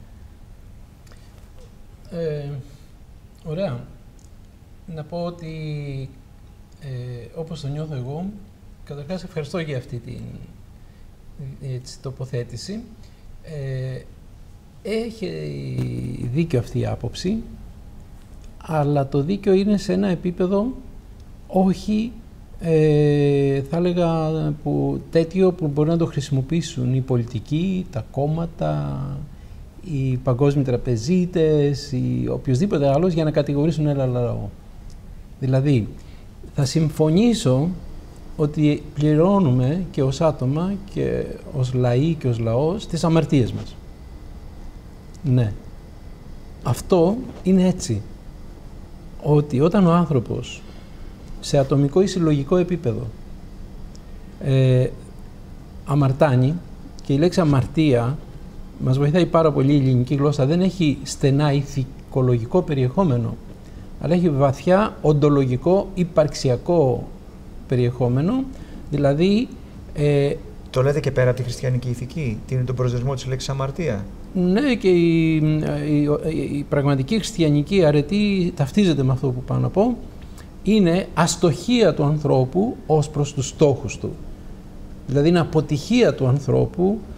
Ε, ωραία. Να πω ότι ε, όπως το νιώθω εγώ, καταρχάς ευχαριστώ για αυτή την έτσι, τοποθέτηση. Ε, έχει δίκιο αυτή η άποψη, αλλά το δίκιο είναι σε ένα επίπεδο όχι Ε, θα έλεγα που, τέτοιο που μπορεί να το χρησιμοποιήσουν οι πολιτικοί, τα κόμματα, οι παγκόσμιοι τραπεζίτες ή οποιοδήποτε άλλος για να κατηγορήσουν ένα λαό. Δηλαδή, θα συμφωνήσω ότι πληρώνουμε και ως άτομα και ως λαοί και ως λαός τις αμαρτίες μας. Ναι. Αυτό είναι έτσι. Ότι όταν ο άνθρωπος σε ατομικό ή συλλογικό επίπεδο ε, αμαρτάνει, και η λέξη αμαρτία μας βοηθάει πάρα πολύ, η ελληνική γλώσσα δεν έχει στενά ηθικολογικό περιεχόμενο, αλλά έχει βαθιά οντολογικό υπαρξιακό περιεχόμενο, δηλαδή ε, το λέτε και πέρα από τη χριστιανική ηθική, τι είναι τον προσδεσμό της λέξης αμαρτία. Ναι, και η, η, η, η πραγματική χριστιανική αρετή ταυτίζεται με αυτό που πάω να πω. Είναι αστοχία του ανθρώπου ως προς τους στόχους του. Δηλαδή είναι αποτυχία του ανθρώπου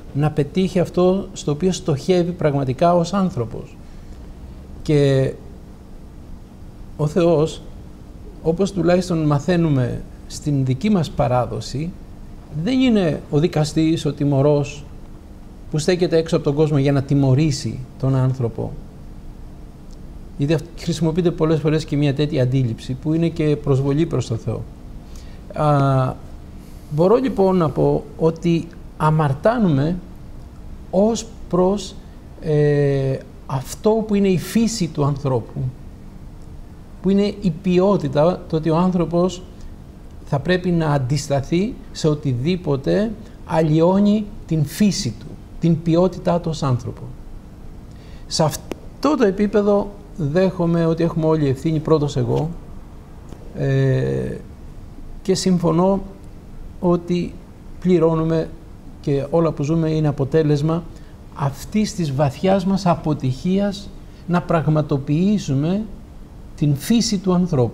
να πετύχει αυτό στο οποίο στοχεύει πραγματικά ως άνθρωπος. Και ο Θεός, όπως τουλάχιστον μαθαίνουμε στην δική μας παράδοση, δεν είναι ο δικαστής, ο τιμωρός που στέκεται έξω από τον κόσμο για να τιμωρήσει τον άνθρωπο. Γιατί χρησιμοποιείται πολλές φορές και μια τέτοια αντίληψη που είναι και προσβολή προς τον Θεό. Α, μπορώ λοιπόν να πω ότι αμαρτάνουμε ως προς ε, αυτό που είναι η φύση του ανθρώπου, που είναι η ποιότητα, το ότι ο άνθρωπος θα πρέπει να αντισταθεί σε οτιδήποτε αλλοιώνει την φύση του, την ποιότητά του ως άνθρωπο. Σε αυτό το επίπεδο δέχομαι ότι έχουμε όλη ευθύνη, πρώτος εγώ, ε, και συμφωνώ ότι πληρώνουμε και όλα που ζούμε είναι αποτέλεσμα αυτής της βαθιάς μας αποτυχίας να πραγματοποιήσουμε την φύση του ανθρώπου.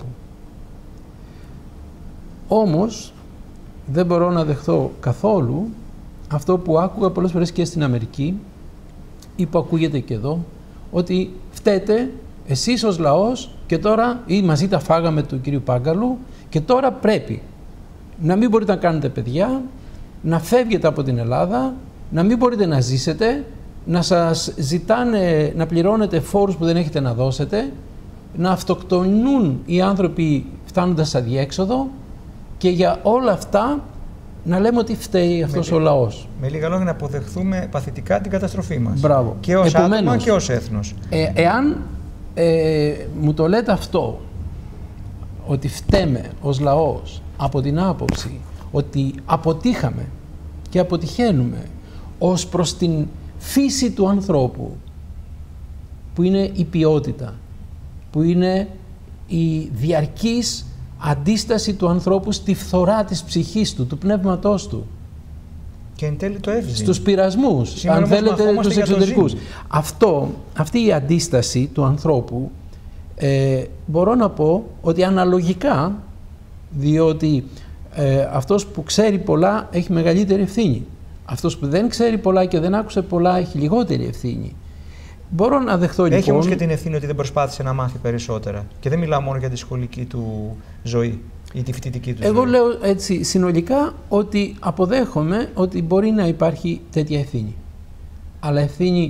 Όμως δεν μπορώ να δεχθώ καθόλου αυτό που άκουγα πολλές φορές και στην Αμερική ή που ακούγεται και εδώ, ότι φταίτε εσείς ως λαός και τώρα, ή μαζί τα φάγαμε του κυρίου Πάγκαλου, και τώρα πρέπει να μην μπορείτε να κάνετε παιδιά, να φεύγετε από την Ελλάδα, να μην μπορείτε να ζήσετε, να σας ζητάνε να πληρώνετε φόρους που δεν έχετε να δώσετε, να αυτοκτονούν οι άνθρωποι φτάνοντας σε αδιέξοδο, και για όλα αυτά να λέμε ότι φταίει αυτός ο λαός. Με λίγα λόγια, να αποδεχθούμε παθητικά την καταστροφή μας. Μπράβο. Και ως Επομένως, άτομα και ως έθνος. Ε, εάν ε, μου το λέτε αυτό, ότι φταίμε ως λαός από την άποψη ότι αποτύχαμε και αποτυχαίνουμε ως προς την φύση του ανθρώπου, που είναι η ποιότητα, που είναι η διαρκής αντίσταση του ανθρώπου στη φθορά της ψυχής του, του πνεύματός του. Και εν τέλει το έβγαινε. Στους πειρασμούς, σήμερα αν θέλετε, τους εξωτερικούς. Το Αυτό, αυτή η αντίσταση του ανθρώπου, ε, μπορώ να πω ότι αναλογικά, διότι ε, αυτός που ξέρει πολλά έχει μεγαλύτερη ευθύνη. Αυτός που δεν ξέρει πολλά και δεν άκουσε πολλά έχει λιγότερη ευθύνη. Μπορώ να δεχθώ Έχει λοιπόν... όμως και την ευθύνη ότι δεν προσπάθησε να μάθει περισσότερα. Και δεν μιλάω μόνο για τη σχολική του ζωή ή τη φοιτητική του Εγώ ζωή. Εγώ λέω έτσι συνολικά ότι αποδέχομαι ότι μπορεί να υπάρχει τέτοια ευθύνη. Αλλά ευθύνη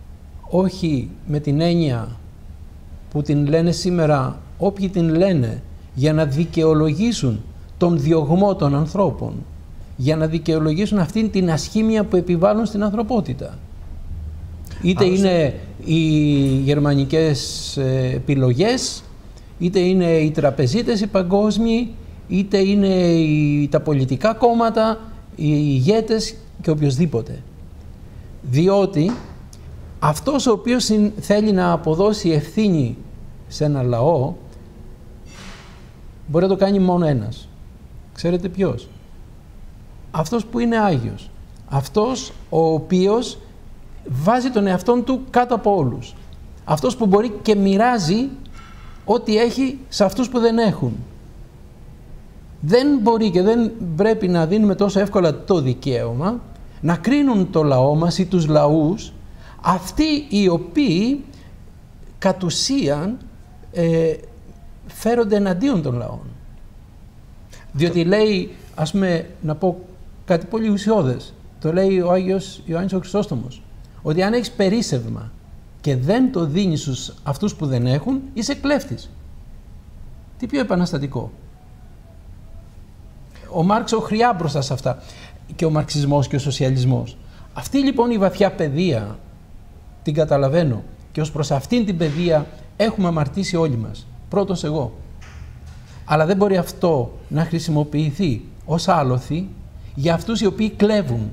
όχι με την έννοια που την λένε σήμερα όποιοι την λένε για να δικαιολογήσουν τον διωγμό των ανθρώπων, για να δικαιολογήσουν αυτήν την ασχήμια που επιβάλλουν στην ανθρωπότητα. Είτε Άλλωστε. είναι οι γερμανικές επιλογές, είτε είναι οι τραπεζίτες οι παγκόσμιοι, είτε είναι οι, τα πολιτικά κόμματα, οι ηγέτες και οποιοσδήποτε. Διότι αυτός ο οποίος θέλει να αποδώσει ευθύνη σε ένα λαό, μπορεί να το κάνει μόνο ένας. Ξέρετε ποιος? Αυτός που είναι Άγιος. Αυτός ο οποίος βάζει τον εαυτόν του κάτω από όλους. Αυτός που μπορεί και μοιράζει ό,τι έχει σε αυτούς που δεν έχουν. Δεν μπορεί και δεν πρέπει να δίνουμε τόσο εύκολα το δικαίωμα να κρίνουν το λαό μας ή τους λαούς αυτοί οι οποίοι κατ' ουσίαν ε, φέρονται εναντίον των λαών. Διότι λέει, ας πούμε, να πω κάτι πολύ ουσιώδες, το λέει ο Άγιος Ιωάννης ο Χρυσόστομος, ότι αν έχεις περίσσευμα και δεν το δίνεις στους αυτούς που δεν έχουν, είσαι κλέφτης. Τι πιο επαναστατικό. Ο Μάρξ οχριά μπροστά σε αυτά. Και ο μαρξισμός και ο σοσιαλισμός. Αυτή λοιπόν η βαθιά παιδεία την καταλαβαίνω και ως προς αυτήν την παιδεία έχουμε αμαρτήσει όλοι μας. Πρώτος εγώ. Αλλά δεν μπορεί αυτό να χρησιμοποιηθεί ως άλοθη για αυτούς οι οποίοι κλέβουν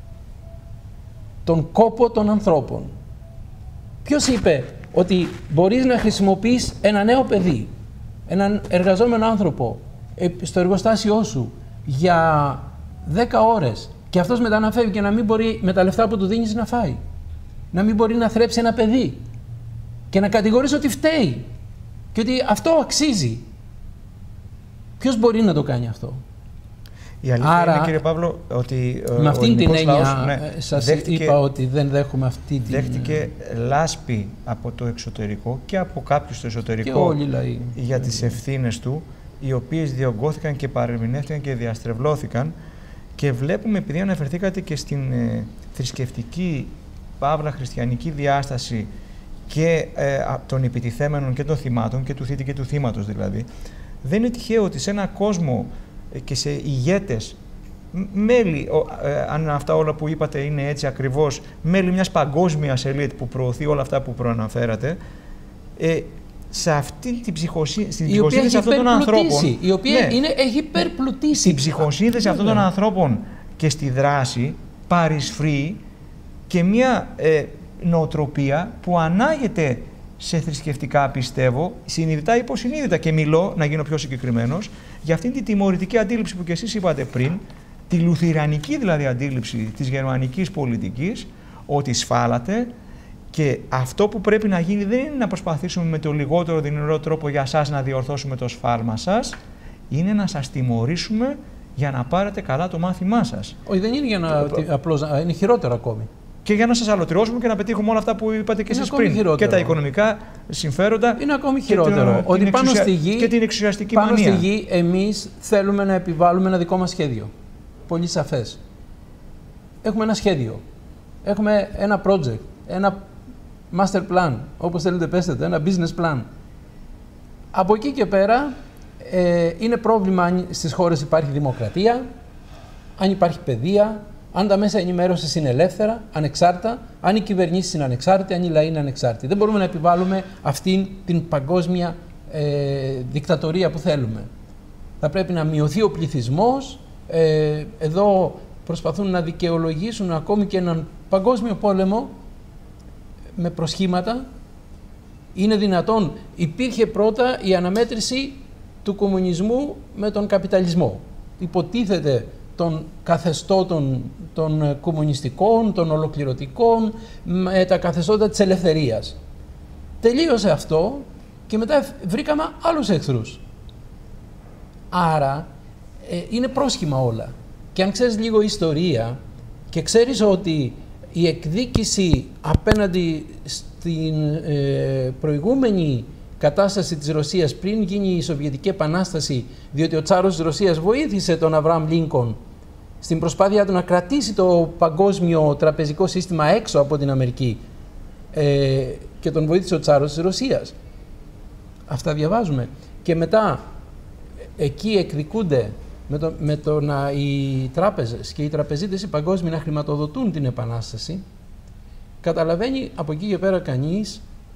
τον κόπο των ανθρώπων. Ποιος είπε ότι μπορείς να χρησιμοποιείς ένα νέο παιδί, έναν εργαζόμενο άνθρωπο στο εργοστάσιό σου για δέκα ώρες και αυτός μετά να φεύγει και να μην μπορεί με τα λεφτά που του δίνεις να φάει, να μην μπορεί να θρέψει ένα παιδί και να κατηγορείς ότι φταίει και ότι αυτό αξίζει? Ποιος μπορεί να το κάνει αυτό? Η αλήθεια Άρα, είναι, κύριε Παύλο, ότι με αυτήν την έννοια λαός, ναι, σας δέχτηκε, είπα ότι δεν δέχομαι αυτή την... Δέχτηκε λάσπη από το εξωτερικό και από κάποιους στο εσωτερικό όλοι λαοί. για τις ευθύνες του, οι οποίες διωγγώθηκαν και παρεμηνεύτηκαν και διαστρεβλώθηκαν. Και βλέπουμε, επειδή αναφερθήκατε και στην ε, θρησκευτική, παύλα χριστιανική διάσταση και ε, των επιτιθέμενων και των θυμάτων, και του θήτη και του θύματος δηλαδή, δεν είναι τυχαίο ότι σε ένα κόσμο ε, και σε ηγέτες, μέλη, ε, αν αυτά όλα που είπατε είναι έτσι ακριβώς, μέλη μιας παγκόσμιας ελίτ που προωθεί όλα αυτά που προαναφέρατε, ε, σε αυτή την ψυχοσύνθεση, η οποία έχει αυτών των ανθρώπων, η οποία ναι, είναι, έχει υπερπλουτίσει. Στην ψυχοσύνθεση αυτών των ανθρώπων και στη δράση παρισφρεί και μια ε, νοοτροπία που ανάγεται σε θρησκευτικά, πιστεύω, συνειδητά ή υποσυνείδητα. Και μιλώ, να γίνω πιο συγκεκριμένος, για αυτήν τη τιμωρητική αντίληψη που κι εσείς είπατε πριν, τη λουθυρανική δηλαδή αντίληψη της γερμανικής πολιτικής, ότι σφάλατε. Και αυτό που πρέπει να γίνει δεν είναι να προσπαθήσουμε με το λιγότερο δυνατό τρόπο για σας να διορθώσουμε το σφάλμα σας, είναι να σας τιμωρήσουμε για να πάρετε καλά το μάθημά σας. Όχι, δεν είναι για να το... απλώς, είναι χειρότερο ακόμη. Και για να σας αλωτριώσουμε και να πετύχουμε όλα αυτά που είπατε και εσείς πριν. Χειρότερο. Και τα οικονομικά συμφέροντα. Είναι ακόμη χειρότερο. Και, ότι πάνω εξουσια... στη γη, και την εξουσιαστική πάνω μανία. Στη γη εμείς θέλουμε να επιβάλλουμε ένα δικό μας σχέδιο. Πολύ σαφές. Έχουμε ένα σχέδιο. Έχουμε ένα project. Ένα master plan, όπως θέλετε πέστε, ένα business plan. Από εκεί και πέρα ε, είναι πρόβλημα αν στις χώρες υπάρχει δημοκρατία, αν υπάρχει παιδεία, αν τα μέσα ενημέρωσης είναι ελεύθερα, ανεξάρτητα, αν οι κυβερνήσεις είναι ανεξάρτητοι, αν οι λαοί είναι ανεξάρτητοι. Δεν μπορούμε να επιβάλλουμε αυτήν την παγκόσμια ε, δικτατορία που θέλουμε. Θα πρέπει να μειωθεί ο πληθυσμός. Ε, εδώ προσπαθούν να δικαιολογήσουν ακόμη και έναν παγκόσμιο πόλεμο με προσχήματα. Είναι δυνατόν. Υπήρχε πρώτα η αναμέτρηση του κομμουνισμού με τον καπιταλισμό. Υποτίθεται των καθεστώτων των κομμουνιστικών, των ολοκληρωτικών, με τα καθεστώτα της ελευθερίας. Τελείωσε αυτό και μετά βρήκαμε άλλους εχθρούς. Άρα ε, είναι πρόσχημα όλα. Και αν ξέρεις λίγο ιστορία και ξέρεις ότι η εκδίκηση απέναντι στην ε, προηγούμενη κατάσταση της Ρωσίας πριν γίνει η Σοβιετική Επανάσταση, διότι ο Τσάρος της Ρωσίας βοήθησε τον Αβραάμ Λίνκον στην προσπάθεια του να κρατήσει το παγκόσμιο τραπεζικό σύστημα έξω από την Αμερική, ε, και τον βοήθησε ο Τσάρος της Ρωσίας. Αυτά διαβάζουμε. Και μετά εκεί εκδικούνται με το, με το να οι τράπεζες και οι τραπεζίτες οι παγκόσμιοι να χρηματοδοτούν την Επανάσταση, καταλαβαίνει από εκεί και πέρα κανείς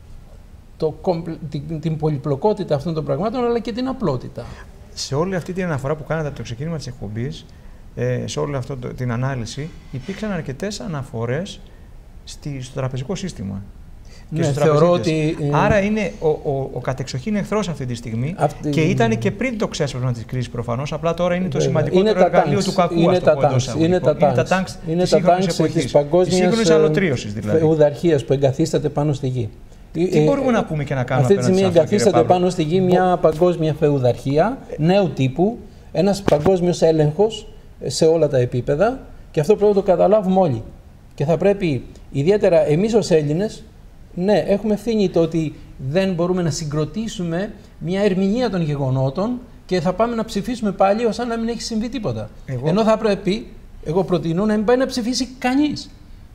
το, την, την πολυπλοκότητα αυτών των πραγμάτων, αλλά και την απλότητα. Σε όλη αυτή την αναφορά που κάνατε από το ξεκίνημα της εκπομπής, ε, σε όλη αυτή την ανάλυση, υπήρξαν αρκετές αναφορές στη, στο τραπεζικό σύστημα. Και ναι, θεωρώ ότι... Άρα είναι ο, ο, ο κατεξοχήν εχθρός αυτή τη στιγμή, αυτή... και ήταν και πριν το ξέσπασμα της κρίσης προφανώς, απλά τώρα είναι το σημαντικότερο εργαλείο του κακού. Είναι τα τάγκς, είναι τα τάγκς, είναι τα τάγκς της παγκόσμιας δηλαδή. φεουδαρχίας που εγκαθίσταται πάνω στη γη. Τι μπορούμε να πούμε και να κάνουμε αυτή τη στιγμή εγκαθίσταται πάνω στη γη μια παγκόσμια φεουδαρχία νέου τύπου, ένας παγκόσμιος έλεγχος σε όλα τα επίπεδα, και αυτό πρέπει να το καταλάβουμε όλοι. Και θα πρέπει ιδιαίτερα εμείς ως Έλληνες, ναι, έχουμε ευθύνη το ότι δεν μπορούμε να συγκροτήσουμε μια ερμηνεία των γεγονότων και θα πάμε να ψηφίσουμε πάλι ως αν να μην έχει συμβεί τίποτα. Εγώ... Ενώ θα πρέπει, εγώ προτείνω, να μην πάει να ψηφίσει κανείς.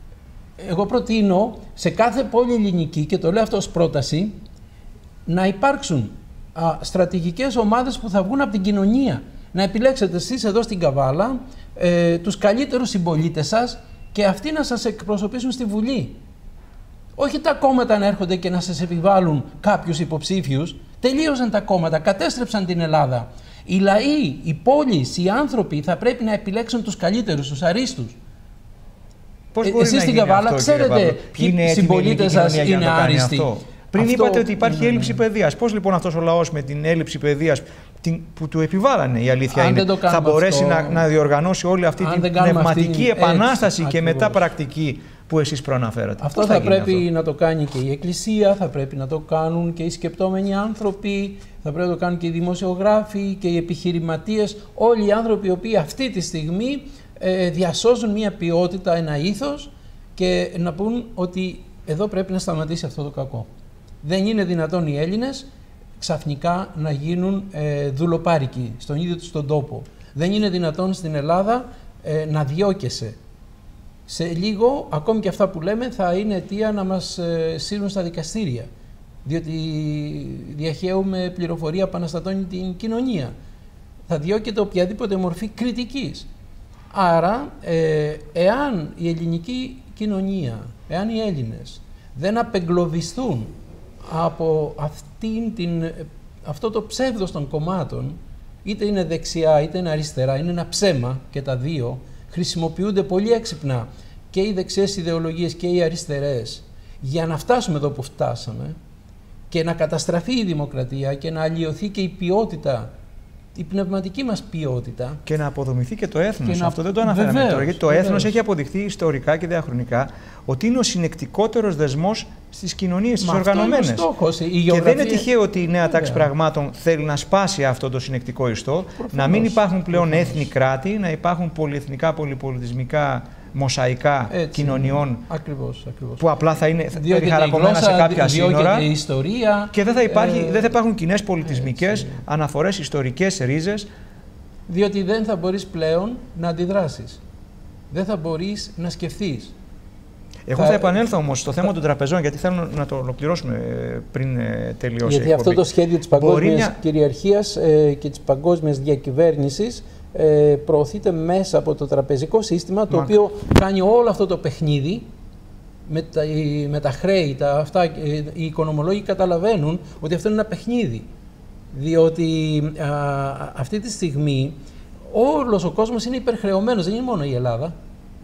Εγώ προτείνω σε κάθε πόλη ελληνική, και το λέω αυτό ως πρόταση, να υπάρξουν α, στρατηγικές ομάδες που θα βγουν από την κοινωνία. Να επιλέξετε εσείς εδώ στην Καβάλα ε, τους καλύτερους συμπολίτες σας και αυτοί να σας εκπροσωπήσουν στη Βουλή. Όχι τα κόμματα να έρχονται και να σας επιβάλλουν κάποιους υποψήφιους. Τελείωσαν τα κόμματα, κατέστρεψαν την Ελλάδα. Οι λαοί, οι πόλεις, οι άνθρωποι θα πρέπει να επιλέξουν τους καλύτερους, τους αρίστους. Πώς ε, μπορεί εσείς να στην γίνει Καβάλα αυτό, ξέρετε ποιοι συμπολίτες σας είναι άριστοι. Αυτό. Πριν αυτό... είπατε ότι υπάρχει έλλειψη παιδείας. Πώς λοιπόν αυτός ο λαός με την έλλειψη παιδείας που του επιβάλλανε, η αλήθεια αν είναι, θα μπορέσει αυτό... να, να διοργανώσει όλη αυτή την πνευματική αυτή... επανάσταση Έτσι, και μετά πρακτική που εσείς προαναφέρατε. Αυτό θα, θα πρέπει αυτό? να το κάνει και η Εκκλησία, θα πρέπει να το κάνουν και οι σκεπτόμενοι άνθρωποι, θα πρέπει να το κάνουν και οι δημοσιογράφοι και οι επιχειρηματίες, όλοι οι άνθρωποι οι οποίοι αυτή τη στιγμή ε, διασώζουν μια ποιότητα, ένα ήθος και να πούν ότι εδώ πρέπει να σταματήσει αυτό το κακό. Δεν είναι δυνατόν οι Έλληνες ξαφνικά να γίνουν ε, δουλοπάρικοι στον ίδιο τους τον τόπο. Δεν είναι δυνατόν στην Ελλάδα ε, να διώκεσαι. Σε λίγο, ακόμη και αυτά που λέμε, θα είναι αιτία να μας ε, σύρουν στα δικαστήρια. Διότι διαχέουμε πληροφορία που αναστατώνει την κοινωνία. Θα διώκεται οποιαδήποτε μορφή κριτικής. Άρα, ε, εάν η ελληνική κοινωνία, εάν οι Έλληνες δεν απεγκλωβιστούν από αυτήν την, αυτό το ψεύδος των κομμάτων, είτε είναι δεξιά είτε είναι αριστερά, είναι ένα ψέμα και τα δύο, χρησιμοποιούνται πολύ έξυπνα και οι δεξιές ιδεολογίες και οι αριστερές για να φτάσουμε εδώ που φτάσαμε και να καταστραφεί η δημοκρατία και να αλλοιωθεί και η ποιότητα, η πνευματική μας ποιότητα. Και να αποδομηθεί και το έθνος. Να... Αυτό δεν το αναφέραμε βεβαίως, τώρα, γιατί το βεβαίως. έθνος έχει αποδειχθεί ιστορικά και διαχρονικά ότι είναι ο συνεκτικότερος δεσμός στις κοινωνίες, στις οργανωμένες. Είναι στόχος, η γεωγραφία... Και δεν είναι τυχαίο ότι η νέα τάξη πραγμάτων θέλει να σπάσει αυτό το συνεκτικό ιστό, προφανώς, να μην υπάρχουν πλέον προφανώς. έθνη κράτη, να υπάρχουν πολυεθνικά, πολυπολιτισμικά μοσαϊκά έτσι, κοινωνιών ακριβώς, ακριβώς. που απλά θα είναι περιχαρακωμένα σε κάποια σύνορα η ιστορία, και δεν θα, υπάρχει, ε, δεν θα υπάρχουν κοινές πολιτισμικές έτσι. αναφορές, ιστορικές ρίζες. Διότι δεν θα μπορείς πλέον να αντιδράσεις. Δεν θα μπορείς να σκεφτείς. Εγώ θα, θα επανέλθω όμως στο θέμα θα... των τραπεζών, γιατί θέλω να το ολοκληρώσουμε πριν τελειώσει. Γιατί αυτό το σχέδιο της παγκόσμιας μια... κυριαρχίας ε, και της παγκόσμιας διακυβέρνησης Ε, προωθείται μέσα από το τραπεζικό σύστημα, το Μα... οποίο κάνει όλο αυτό το παιχνίδι με τα, με τα χρέη, τα, αυτά, οι οικονομολόγοι καταλαβαίνουν ότι αυτό είναι ένα παιχνίδι, διότι α, αυτή τη στιγμή όλος ο κόσμος είναι υπερχρεωμένος, δεν είναι μόνο η Ελλάδα.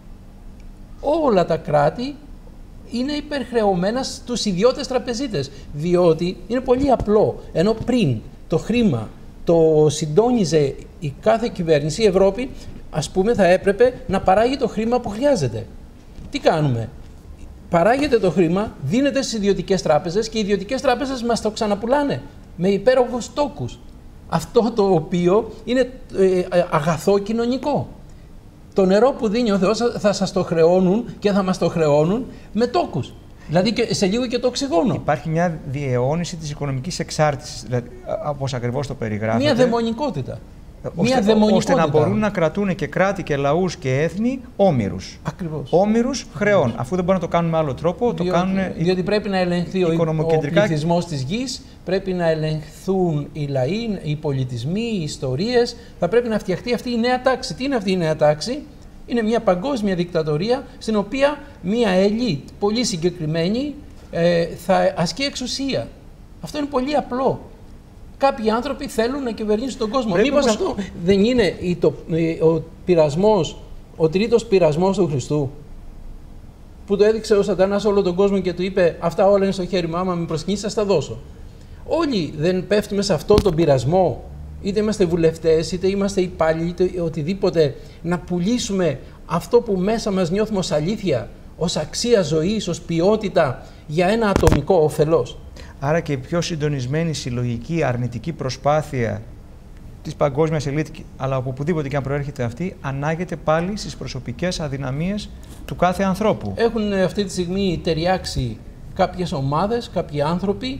Όλα τα κράτη είναι υπερχρεωμένα στους ιδιώτες τραπεζίτες, διότι είναι πολύ απλό, ενώ πριν το χρήμα το συντόνιζε η κάθε κυβέρνηση, η Ευρώπη, ας πούμε, θα έπρεπε να παράγει το χρήμα που χρειάζεται. Τι κάνουμε? Παράγεται το χρήμα, δίνεται στις ιδιωτικές τράπεζες και οι ιδιωτικές τράπεζες μας το ξαναπουλάνε με υπέροχους τόκους. Αυτό το οποίο είναι ε, αγαθό κοινωνικό. Το νερό που δίνει ο Θεός θα σας το χρεώνουν και θα μας το χρεώνουν με τόκους. Δηλαδή και σε λίγο και το οξυγόνο. Υπάρχει μια διαιώνιση της οικονομικής εξάρτησης, δηλαδή, όπως ακριβώς το περιγράφετε. Μια δαιμονικότητα. Ώστε, μια δαιμονικότητα. Ώστε να μπορούν να κρατούν και κράτη και λαούς και έθνη όμηρους. Ακριβώς. Όμηρους χρεών. Αφού δεν μπορούν να το κάνουν με άλλο τρόπο, διότι, το κάνουν. Διότι πρέπει να ελεγχθεί ο, ο πληθυσμός της γης, πρέπει να ελεγχθούν οι λαοί, οι πολιτισμοί, οι ιστορίες. Θα πρέπει να φτιαχτεί αυτή η νέα τάξη. Τι είναι αυτή η νέα τάξη? Είναι μια παγκόσμια δικτατορία στην οποία μια ελίτ πολύ συγκεκριμένη ε, θα ασκεί εξουσία. Αυτό είναι πολύ απλό. Κάποιοι άνθρωποι θέλουν να κυβερνήσουν τον κόσμο. Μήπως όμως... αυτό δεν είναι το, ο πειρασμός, ο τρίτος πειρασμός του Χριστού, που το έδειξε ο Σατανάς όλο τον κόσμο και του είπε αυτά όλα είναι στο χέρι μου, άμα με προσκυνήσεις θα στα δώσω. Όλοι δεν πέφτουμε σε αυτόν τον πειρασμό, είτε είμαστε βουλευτές, είτε είμαστε υπάλληλοι, είτε οτιδήποτε, να πουλήσουμε αυτό που μέσα μας νιώθουμε ως αλήθεια, ως αξία ζωής, ως ποιότητα για ένα ατομικό όφελος. Άρα και η πιο συντονισμένη συλλογική αρνητική προσπάθεια της παγκόσμιας ελίτ, αλλά από οπουδήποτε και αν προέρχεται αυτή, ανάγεται πάλι στις προσωπικές αδυναμίες του κάθε ανθρώπου. Έχουν αυτή τη στιγμή ταιριάξει κάποιες ομάδες, κάποιοι άνθρωποι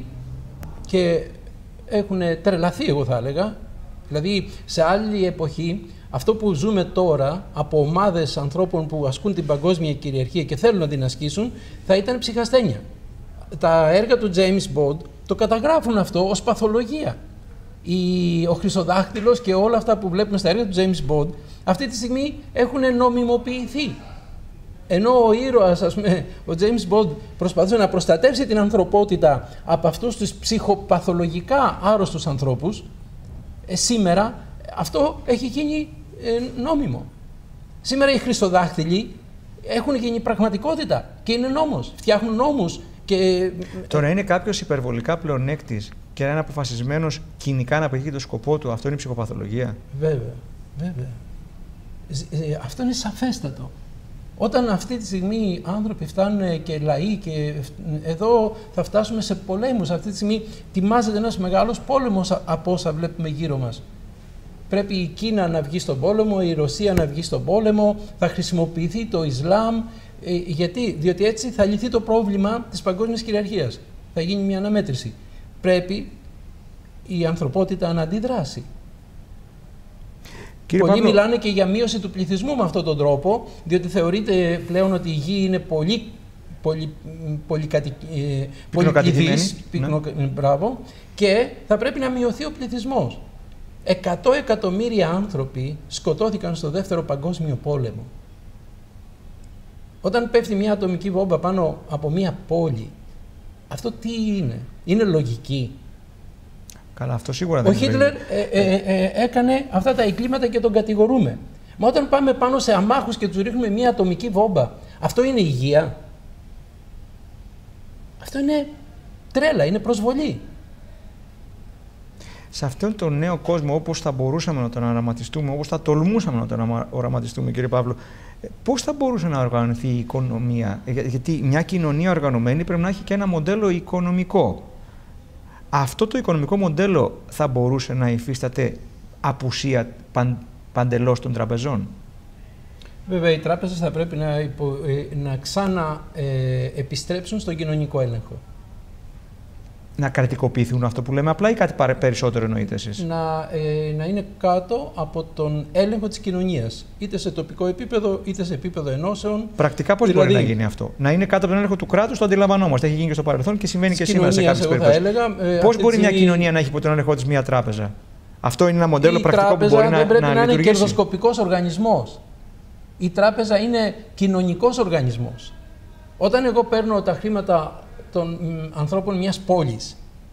και έχουν τρελαθεί, εγώ θα έλεγα. Δηλαδή, σε άλλη εποχή, αυτό που ζούμε τώρα από ομάδες ανθρώπων που ασκούν την παγκόσμια κυριαρχία και θέλουν να την ασκήσουν, θα ήταν ψυχασθένεια. Τα έργα του James Bond το καταγράφουν αυτό ως παθολογία. Η, ο Χρυσοδάχτυλος και όλα αυτά που βλέπουμε στα έργα του James Bond αυτή τη στιγμή έχουν νομιμοποιηθεί. Ενώ ο ήρωας, ας πούμε, ο James Bond προσπαθούσε να προστατεύσει την ανθρωπότητα από αυτούς τους ψυχοπαθολογικά άρρωστους ανθρώπους, ε, σήμερα αυτό έχει γίνει ε, νόμιμο. Σήμερα οι χρυσοδάχτυλοι έχουν γίνει πραγματικότητα και είναι νόμος. Φτιάχνουν νόμους. Και... Το να είναι κάποιος υπερβολικά πλεονέκτης και να είναι αποφασισμένος κοινικά να πετύχει το σκοπό του, αυτό είναι ψυχοπαθολογία. Βέβαια, βέβαια. Ε, αυτό είναι σαφέστατο. Όταν αυτή τη στιγμή οι άνθρωποι φτάνουν και λαοί και εδώ θα φτάσουμε σε πολέμους. Αυτή τη στιγμή τιμάζεται ένας μεγάλος πόλεμος από όσα βλέπουμε γύρω μας. Πρέπει η Κίνα να βγει στον πόλεμο, η Ρωσία να βγει στον πόλεμο, θα χρησιμοποιηθεί το Ισλάμ. Ε, γιατί, διότι έτσι θα λυθεί το πρόβλημα της παγκόσμιας κυριαρχίας. Θα γίνει μια αναμέτρηση. Πρέπει η ανθρωπότητα να αντιδράσει. Κύριε Πολλοί Παύλο, μιλάνε και για μείωση του πληθυσμού με αυτόν τον τρόπο, διότι θεωρείται πλέον ότι η γη είναι πολύ, πολύ, πολύ, ε, πολυπληθής, πυκνο, ναι. Μπράβο, και θα πρέπει να μειωθεί ο πληθυσμός. Εκατό εκατομμύρια άνθρωποι σκοτώθηκαν στο Δεύτερο Παγκόσμιο Πόλεμο. Όταν πέφτει μια ατομική βόμβα πάνω από μια πόλη, αυτό τι είναι? Είναι λογική? Καλά, αυτό σίγουρα δεν Ο Χίτλερ ε, ε, ε, έκανε αυτά τα εγκλήματα και τον κατηγορούμε. Μα όταν πάμε πάνω σε αμάχους και τους ρίχνουμε μια ατομική βόμβα, αυτό είναι υγεία? Αυτό είναι τρέλα, είναι προσβολή. Σε αυτόν τον νέο κόσμο, όπως θα μπορούσαμε να τον οραματιστούμε, όπως θα τολμούσαμε να τον οραματιστούμε, κύριε Παύλο, πώς θα μπορούσε να οργανωθεί η οικονομία? Γιατί μια κοινωνία οργανωμένη πρέπει να έχει και ένα μοντέλο οικονομικό. Αυτό το οικονομικό μοντέλο θα μπορούσε να υφίσταται απουσία παν, παντελώς των τραπεζών? Βέβαια, οι τράπεζες θα πρέπει να, υπο, ε, να ξανά ε, επιστρέψουν στον κοινωνικό έλεγχο. Να κρατικοποιηθούν, αυτό που λέμε απλά, ή κάτι περισσότερο εννοείτε εσείς? Να, ε, να είναι κάτω από τον έλεγχο της κοινωνίας, είτε σε τοπικό επίπεδο, είτε σε επίπεδο ενώσεων. Πρακτικά πώς δηλαδή, μπορεί να γίνει αυτό? Να είναι κάτω από τον έλεγχο του κράτους, το αντιλαμβανόμαστε. Έχει γίνει και στο παρελθόν και συμβαίνει και σήμερα σε κάποιες περιπτώσεις. Ε, πώς μπορεί μια κοινωνία να έχει υπό τον έλεγχο της μια τράπεζα? Αυτό είναι ένα μοντέλο η πρακτικό που μπορεί να, δεν πρέπει να, να, να είναι κερδοσκοπικός οργανισμός. Η τράπεζα είναι κοινωνικός οργανισμός. Όταν εγώ παίρνω τα χρήματα των ανθρώπων μιας πόλης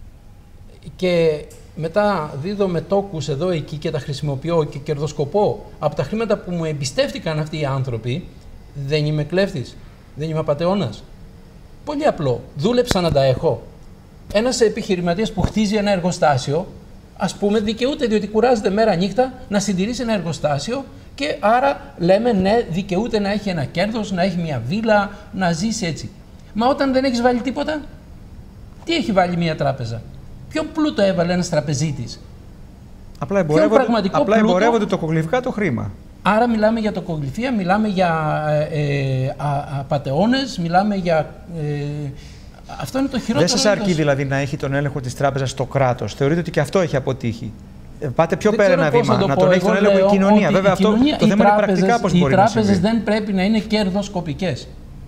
και μετά δίδω μετόκους εδώ εκεί και τα χρησιμοποιώ και κερδοσκοπώ από τα χρήματα που μου εμπιστεύτηκαν αυτοί οι άνθρωποι, δεν είμαι κλέφτης, δεν είμαι απατεώνας? Πολύ απλό. Δούλεψα να τα έχω. Ένας επιχειρηματίας που χτίζει ένα εργοστάσιο, ας πούμε, δικαιούται, διότι κουράζεται μέρα νύχτα, να συντηρήσει ένα εργοστάσιο και άρα λέμε ναι, δικαιούται να έχει ένα κέρδος, να έχει μια βίλα, να ζήσει έτσι. Μα όταν δεν έχεις βάλει τίποτα, τι έχει βάλει μια τράπεζα? Ποιον πλούτο έβαλε ένας τραπεζίτης? Απλά εμπορεύονται, απλά εμπορεύονται το κογλυφικά το χρήμα. Άρα μιλάμε για τοκογλυφία, μιλάμε για ε, απατεώνες, μιλάμε για... Ε, αυτό είναι το χειρότερο. Δεν σας αρκεί δηλαδή να έχει τον έλεγχο της τράπεζας στο κράτος? Θεωρείτε ότι και αυτό έχει αποτύχει? Πάτε πιο πέρα ένα βήμα, να τον έχει τον έλεγχο η κοινωνία. Βέβαια, αυτό κοινωνία, το θέμα είναι πρακτικά πώς μπορεί να συμβεί. Οι τράπεζες δεν πρέπει να είναι κερδοσκοπικές.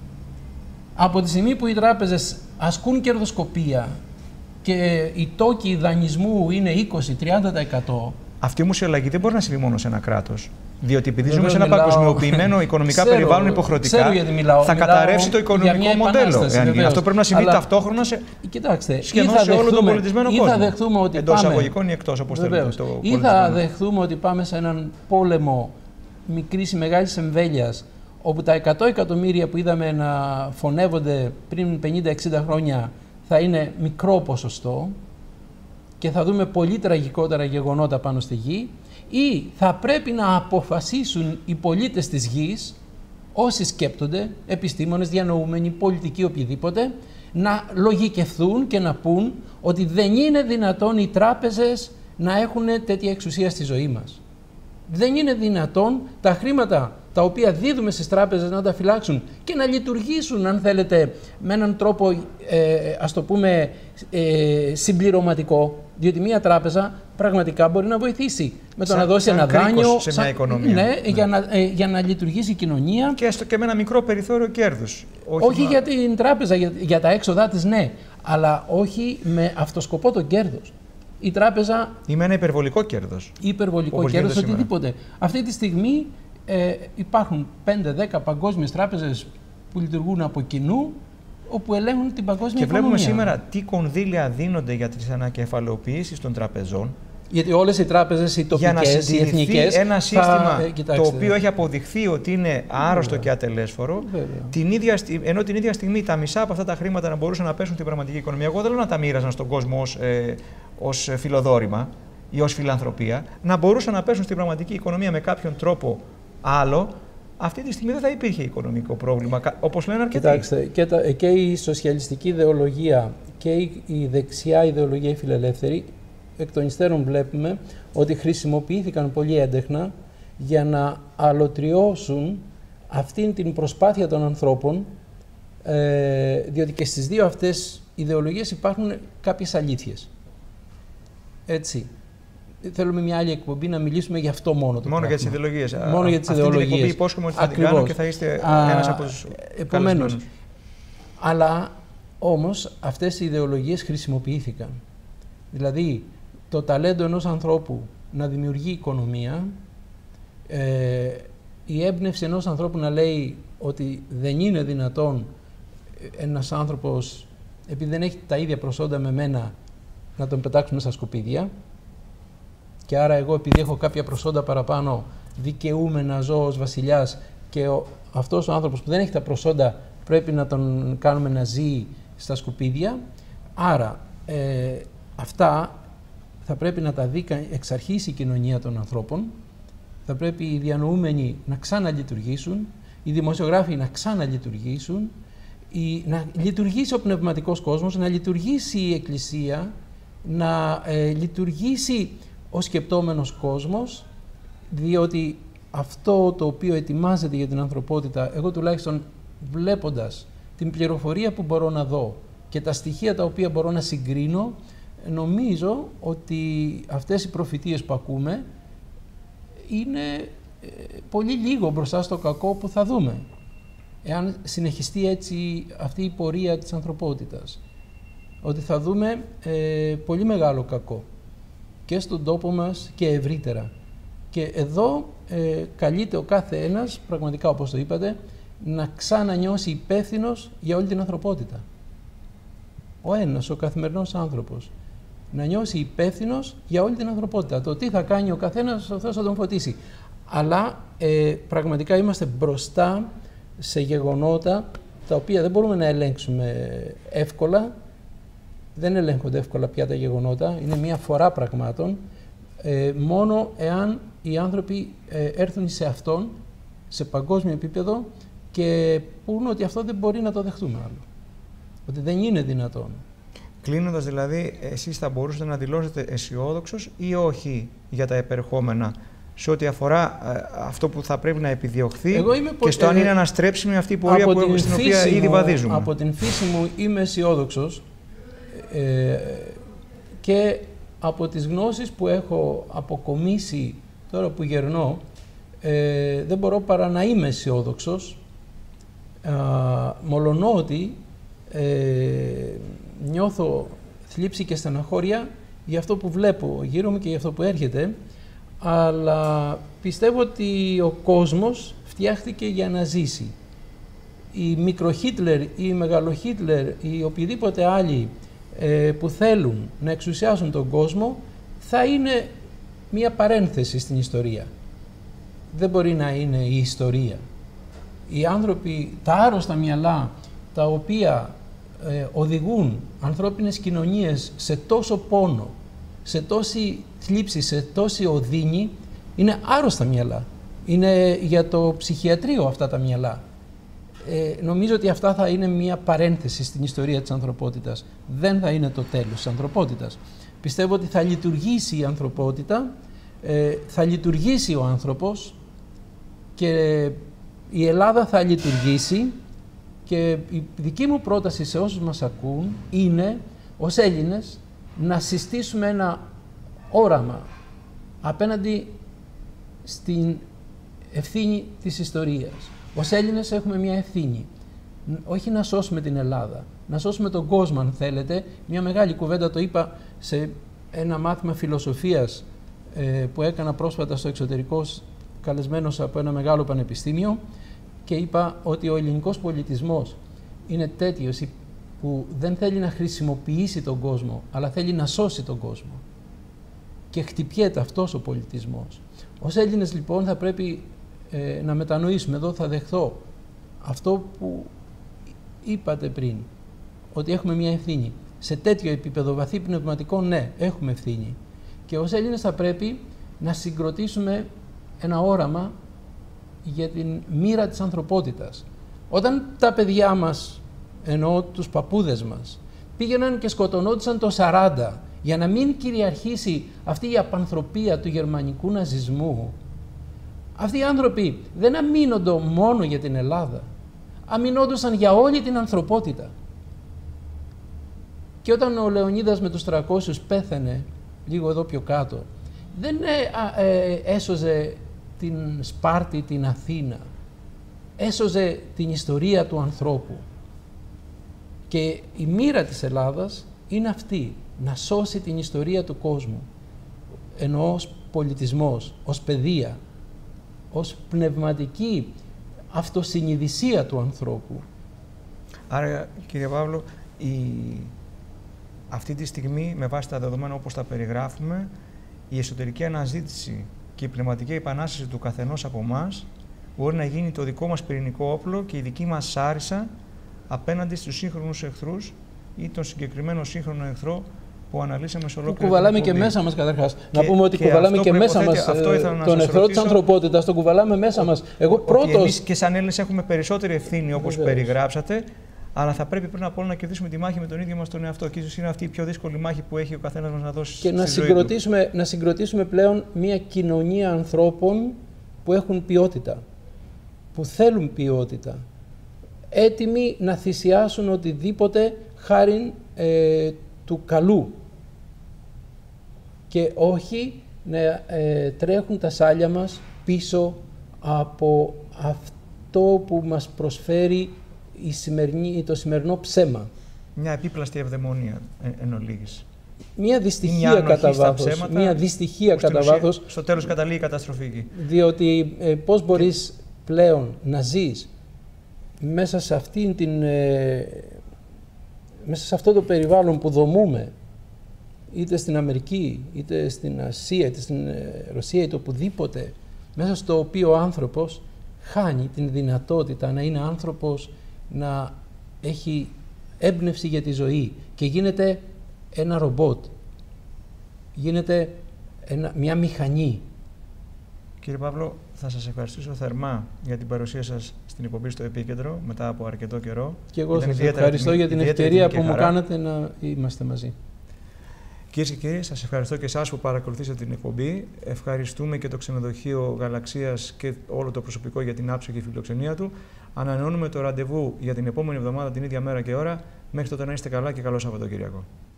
Από τη στιγμή που οι τράπεζες ασκούν κερδοσκοπία και οι τόκοι δανεισμού είναι είκοσι με τριάντα τοις εκατό. Αυτή όμως η αλλαγή δεν μπορεί να συμβεί μόνο σε ένα κράτος. Διότι επειδή ζούμε σε ένα μιλάω... παγκοσμιοποιημένο οικονομικά ξέρω, περιβάλλον υποχρεωτικά, μιλάω, θα μιλάω καταρρεύσει το οικονομικό μοντέλο. Αυτό πρέπει να συμβεί Αλλά... ταυτόχρονα σε, Κοιτάξτε, σχεδόν σε όλο τον πολιτισμένο κόσμο. Θα δεχθούμε ότι εντός πάμε... αγωγικών ή εκτός, όπως θέλετε. Ή θα δεχθούμε ότι πάμε σε έναν πόλεμο μικρής ή μεγάλης εμβέλειας, όπου τα εκατό εκατομμύρια που είδαμε να φωνεύονται πριν πενήντα εξήντα χρόνια θα είναι μικρό ποσοστό και θα δούμε πολύ τραγικότερα γεγονότα πάνω στη γη, ή θα πρέπει να αποφασίσουν οι πολίτες της γης, όσοι σκέπτονται, επιστήμονες, διανοούμενοι, πολιτικοί, οποιοδήποτε, να λογικευθούν και να πούν ότι δεν είναι δυνατόν οι τράπεζες να έχουν τέτοια εξουσία στη ζωή μας. Δεν είναι δυνατόν τα χρήματα τα οποία δίδουμε στις τράπεζες να τα φυλάξουν και να λειτουργήσουν, αν θέλετε, με έναν τρόπο, ε, ας το πούμε, ε, συμπληρωματικό. Διότι μια τράπεζα πραγματικά μπορεί να βοηθήσει με το σαν, να δώσει ένα δάνειο σε μια οικονομία. Ναι, ναι. Για, να, ε, για να λειτουργήσει η κοινωνία. Και έστω και με ένα μικρό περιθώριο κέρδους. Όχι, όχι μα... για την τράπεζα, για, για τα έξοδά της, ναι. Αλλά όχι με αυτό σκοπό το κέρδος. Η τράπεζα... Ή με ένα υπερβολικό κέρδος. Υπερβολικό κέρδος, οτιδήποτε. Αυτή τη στιγμή ε, υπάρχουν πέντε δέκα παγκόσμιες τράπεζες που λειτουργούν από κοινού, όπου ελέγχουν την παγκόσμια και οικονομία. Και βλέπουμε σήμερα τι κονδύλια δίνονται για τις ανακεφαλαιοποιήσεις των τραπεζών. Γιατί όλες οι τράπεζες, οι τοπικές, οι εθνικές... ένα σύστημα θα, ε, το οποίο έχει αποδειχθεί ότι είναι άρρωστο Βέβαια. και ατελέσφορο, την ίδια, ενώ την ίδια στιγμή τα μισά από αυτά τα χρήματα να μπορούσαν να πέσουν στην πραγματική οικονομία. Εγώ δεν λέω να τα μοίραζαν στον κόσμο ως, ε, ως φιλοδόρημα ή ως φιλανθρωπία, να μπορούσαν να πέσουν στην πραγματική οικονομία με κάποιον τρόπο άλλο, αυτή τη στιγμή δεν θα υπήρχε οικονομικό πρόβλημα, όπως λένε αρκετοί. Κοιτάξτε, και, τα, και η σοσιαλιστική ιδεολογία και η, η δεξιά ιδεολογία, η φιλελεύθερη, εκ των υστέρων βλέπουμε ότι χρησιμοποιήθηκαν πολύ έντεχνα για να αλωτριώσουν αυτήν την προσπάθεια των ανθρώπων, ε, διότι και στις δύο αυτές ιδεολογίες υπάρχουν κάποιες αλήθειες. Έτσι. Θέλουμε μια άλλη εκπομπή να μιλήσουμε για αυτό μόνο το Μόνο πράγμα. για τις ιδεολογίες. Μόνο για τις Αυτή ιδεολογίες. Την εκπομπή υπόσχομαι ότι θα την κάνω και θα είστε Α, ένας από τους επομένως, αλλά όμως αυτές οι ιδεολογίες χρησιμοποιήθηκαν. Δηλαδή, το ταλέντο ενός ανθρώπου να δημιουργεί οικονομία, ε, η έμπνευση ενός ανθρώπου να λέει ότι δεν είναι δυνατόν ένας άνθρωπος, επειδή δεν έχει τα ίδια προσόντα με μένα, να τον πετάξουμε στα σκουπίδια, και άρα εγώ, επειδή έχω κάποια προσόντα παραπάνω, δικαιούμαι να ζω ως βασιλιάς, και ο, αυτός ο άνθρωπος που δεν έχει τα προσόντα πρέπει να τον κάνουμε να ζει στα σκουπίδια. Άρα ε, αυτά θα πρέπει να τα δει εξ αρχής η κοινωνία των ανθρώπων, θα πρέπει οι διανοούμενοι να ξαναλειτουργήσουν, οι δημοσιογράφοι να ξαναλειτουργήσουν, η, να λειτουργήσει ο πνευματικός κόσμος, να λειτουργήσει η Εκκλησία, να ε, λειτουργήσει ο σκεπτόμενος κόσμος, διότι αυτό το οποίο ετοιμάζεται για την ανθρωπότητα, εγώ τουλάχιστον βλέποντας την πληροφορία που μπορώ να δω και τα στοιχεία τα οποία μπορώ να συγκρίνω, νομίζω ότι αυτές οι προφητείες που ακούμε είναι πολύ λίγο μπροστά στο κακό που θα δούμε, εάν συνεχιστεί έτσι αυτή η πορεία της ανθρωπότητας. Ότι θα δούμε ε, πολύ μεγάλο κακό και στον τόπο μας και ευρύτερα. Και εδώ ε, καλείται ο κάθε ένας, πραγματικά όπως το είπατε, να ξανανιώσει υπεύθυνος για όλη την ανθρωπότητα. Ο ένας, ο καθημερινός άνθρωπος, να νιώσει υπεύθυνος για όλη την ανθρωπότητα. Το τι θα κάνει ο καθένας, ο Θεός θα τον φωτίσει. Αλλά ε, πραγματικά είμαστε μπροστά σε γεγονότα τα οποία δεν μπορούμε να ελέγξουμε εύκολα. Δεν ελέγχονται εύκολα πια τα γεγονότα, είναι μια φορά πραγμάτων, ε, μόνο εάν οι άνθρωποι ε, έρθουν σε αυτόν, σε παγκόσμιο επίπεδο, και πούν ότι αυτό δεν μπορεί να το δεχτούμε άλλο. Ότι δεν είναι δυνατόν. Κλείνοντας δηλαδή, εσείς θα μπορούσατε να δηλώσετε αισιόδοξος ή όχι για τα επερχόμενα, σε ό,τι αφορά ε, αυτό που θα πρέπει να επιδιωχθεί και στο ε, αν είναι αναστρέψιμη αυτή η πορεία που, στην οποία ήδη βαδίζουμε. Από την φύση μου είμαι αισιόδοξος, ε, και από τις γνώσεις που έχω αποκομίσει τώρα που γερνώ, ε, δεν μπορώ παρά να είμαι αισιόδοξος, μολονότι ε, νιώθω θλίψη και στεναχώρια για αυτό που βλέπω γύρω μου και για αυτό που έρχεται, αλλά πιστεύω ότι ο κόσμος φτιάχτηκε για να ζήσει. Οι μικροχίτλερ ή οι μεγαλοχίτλερ ή οποιοδήποτε άλλοι ε, που θέλουν να εξουσιάσουν τον κόσμο θα είναι μία παρένθεση στην ιστορία. Δεν μπορεί να είναι η ιστορία. Οι άνθρωποι, τα άρρωστα μυαλά, τα οποία ε, οδηγούν ανθρώπινες κοινωνίες σε τόσο πόνο, σε τόση θλίψη, σε τόση οδύνη, είναι άρρωστα μυαλά. Είναι για το ψυχιατρίο αυτά τα μυαλά. Ε, νομίζω ότι αυτά θα είναι μια παρένθεση στην ιστορία της ανθρωπότητας. Δεν θα είναι το τέλος της ανθρωπότητας. Πιστεύω ότι θα λειτουργήσει η ανθρωπότητα, ε, θα λειτουργήσει ο άνθρωπος και η Ελλάδα θα λειτουργήσει, και η δική μου πρόταση σε όσους μας ακούν είναι ως Έλληνες να συστήσουμε ένα όραμα απέναντι στην ευθύνη της ιστορίας. Ως Έλληνες έχουμε μια ευθύνη, όχι να σώσουμε την Ελλάδα, να σώσουμε τον κόσμο αν θέλετε. Μια μεγάλη κουβέντα το είπα σε ένα μάθημα φιλοσοφίας ε, που έκανα πρόσφατα στο εξωτερικό, καλεσμένος από ένα μεγάλο πανεπιστήμιο, και είπα ότι ο ελληνικός πολιτισμός είναι τέτοιος που δεν θέλει να χρησιμοποιήσει τον κόσμο, αλλά θέλει να σώσει τον κόσμο. Και χτυπιέται αυτός ο πολιτισμός. Ως Έλληνες λοιπόν θα πρέπει ε, να μετανοήσουμε, εδώ θα δεχθώ αυτό που είπατε πριν, ότι έχουμε μια ευθύνη. Σε τέτοιο επίπεδο βαθύ πνευματικό, ναι, έχουμε ευθύνη. Και ως Έλληνες θα πρέπει να συγκροτήσουμε ένα όραμα για την μοίρα της ανθρωπότητας. Όταν τα παιδιά μας, εννοώ τους παππούδες μας, πήγαιναν και σκοτωνόντουσαν το σαράντα για να μην κυριαρχήσει αυτή η απανθρωπία του γερμανικού ναζισμού, αυτοί οι άνθρωποι δεν αμήνονται μόνο για την Ελλάδα, αμυνόντουσαν για όλη την ανθρωπότητα. Και όταν ο Λεωνίδας με τους τριακόσιους πέθανε, λίγο εδώ πιο κάτω, δεν ε, ε, έσωζε την Σπάρτη, την Αθήνα. Έσωζε την ιστορία του ανθρώπου. Και η μοίρα της Ελλάδας είναι αυτή, να σώσει την ιστορία του κόσμου. Εννοώ ως πολιτισμός, ως παιδεία, ως πνευματική αυτοσυνειδησία του ανθρώπου. Άρα, κύριε Παύλο, η... αυτή τη στιγμή, με βάση τα δεδομένα όπως τα περιγράφουμε, η εσωτερική αναζήτηση και η πνευματική επανάσταση του καθενός από εμάς μπορεί να γίνει το δικό μας πυρηνικό όπλο και η δική μας σάρισα απέναντι στους σύγχρονους εχθρούς ή τον συγκεκριμένο σύγχρονο εχθρό που αναλύσαμε σε ολόκληρο. Που κουβαλάμε και μέσα μας καταρχάς. Να πούμε ότι και κουβαλάμε και μέσα μας τον εχθρό της ανθρωπότητας, τον κουβαλάμε μέσα μας. Εγώ πρώτος... Εμείς και σαν Έλληνες έχουμε περισσότερη ευθύνη, όπως Βεβαίως. περιγράψατε, αλλά θα πρέπει πριν απ' όλα να κερδίσουμε τη μάχη με τον ίδιο μας τον εαυτό. Και ίσως είναι αυτή η πιο δύσκολη μάχη που έχει ο καθένας μας να δώσει. Και να συγκροτήσουμε, να συγκροτήσουμε πλέον μια κοινωνία ανθρώπων που έχουν ποιότητα, που θέλουν ποιότητα, έτοιμοι να θυσιάσουν οτιδήποτε χάριν ε, του καλού και όχι να ε, τρέχουν τα σάλια μας πίσω από αυτό που μας προσφέρει η σημερινή, το σημερινό ψέμα. Μια επίπλαστη ευδαιμονία εν ολίγης. Μια δυστυχία κατά βάθος. Μια δυστυχία κατά βάθος. Στο τέλος καταλήγει η καταστροφή. Διότι ε, πώς μπορείς και... πλέον να ζεις μέσα σε αυτήν την... Ε, μέσα σε αυτό το περιβάλλον που δομούμε, είτε στην Αμερική, είτε στην Ασία, είτε στην Ρωσία, είτε οπουδήποτε, μέσα στο οποίο ο άνθρωπος χάνει την δυνατότητα να είναι άνθρωπος, να έχει έμπνευση για τη ζωή και γίνεται ένα ρομπότ, γίνεται ένα, μια μηχανή. Κύριε Παύλο, θα σας ευχαριστήσω θερμά για την παρουσία σας στην εκπομπή στο Επίκεντρο μετά από αρκετό καιρό. Και εγώ σας ευχαριστώ για την ευκαιρία που μου κάνατε να είμαστε μαζί. Κυρίες και κύριοι, σας ευχαριστώ και εσάς που παρακολουθήσατε την εκπομπή. Ευχαριστούμε και το ξενοδοχείο Γαλαξίας και όλο το προσωπικό για την άψογη φιλοξενία του. Ανανεώνουμε το ραντεβού για την επόμενη εβδομάδα την ίδια μέρα και ώρα. Μέχρι τότε να είστε καλά και καλό Σαββατοκύριακο.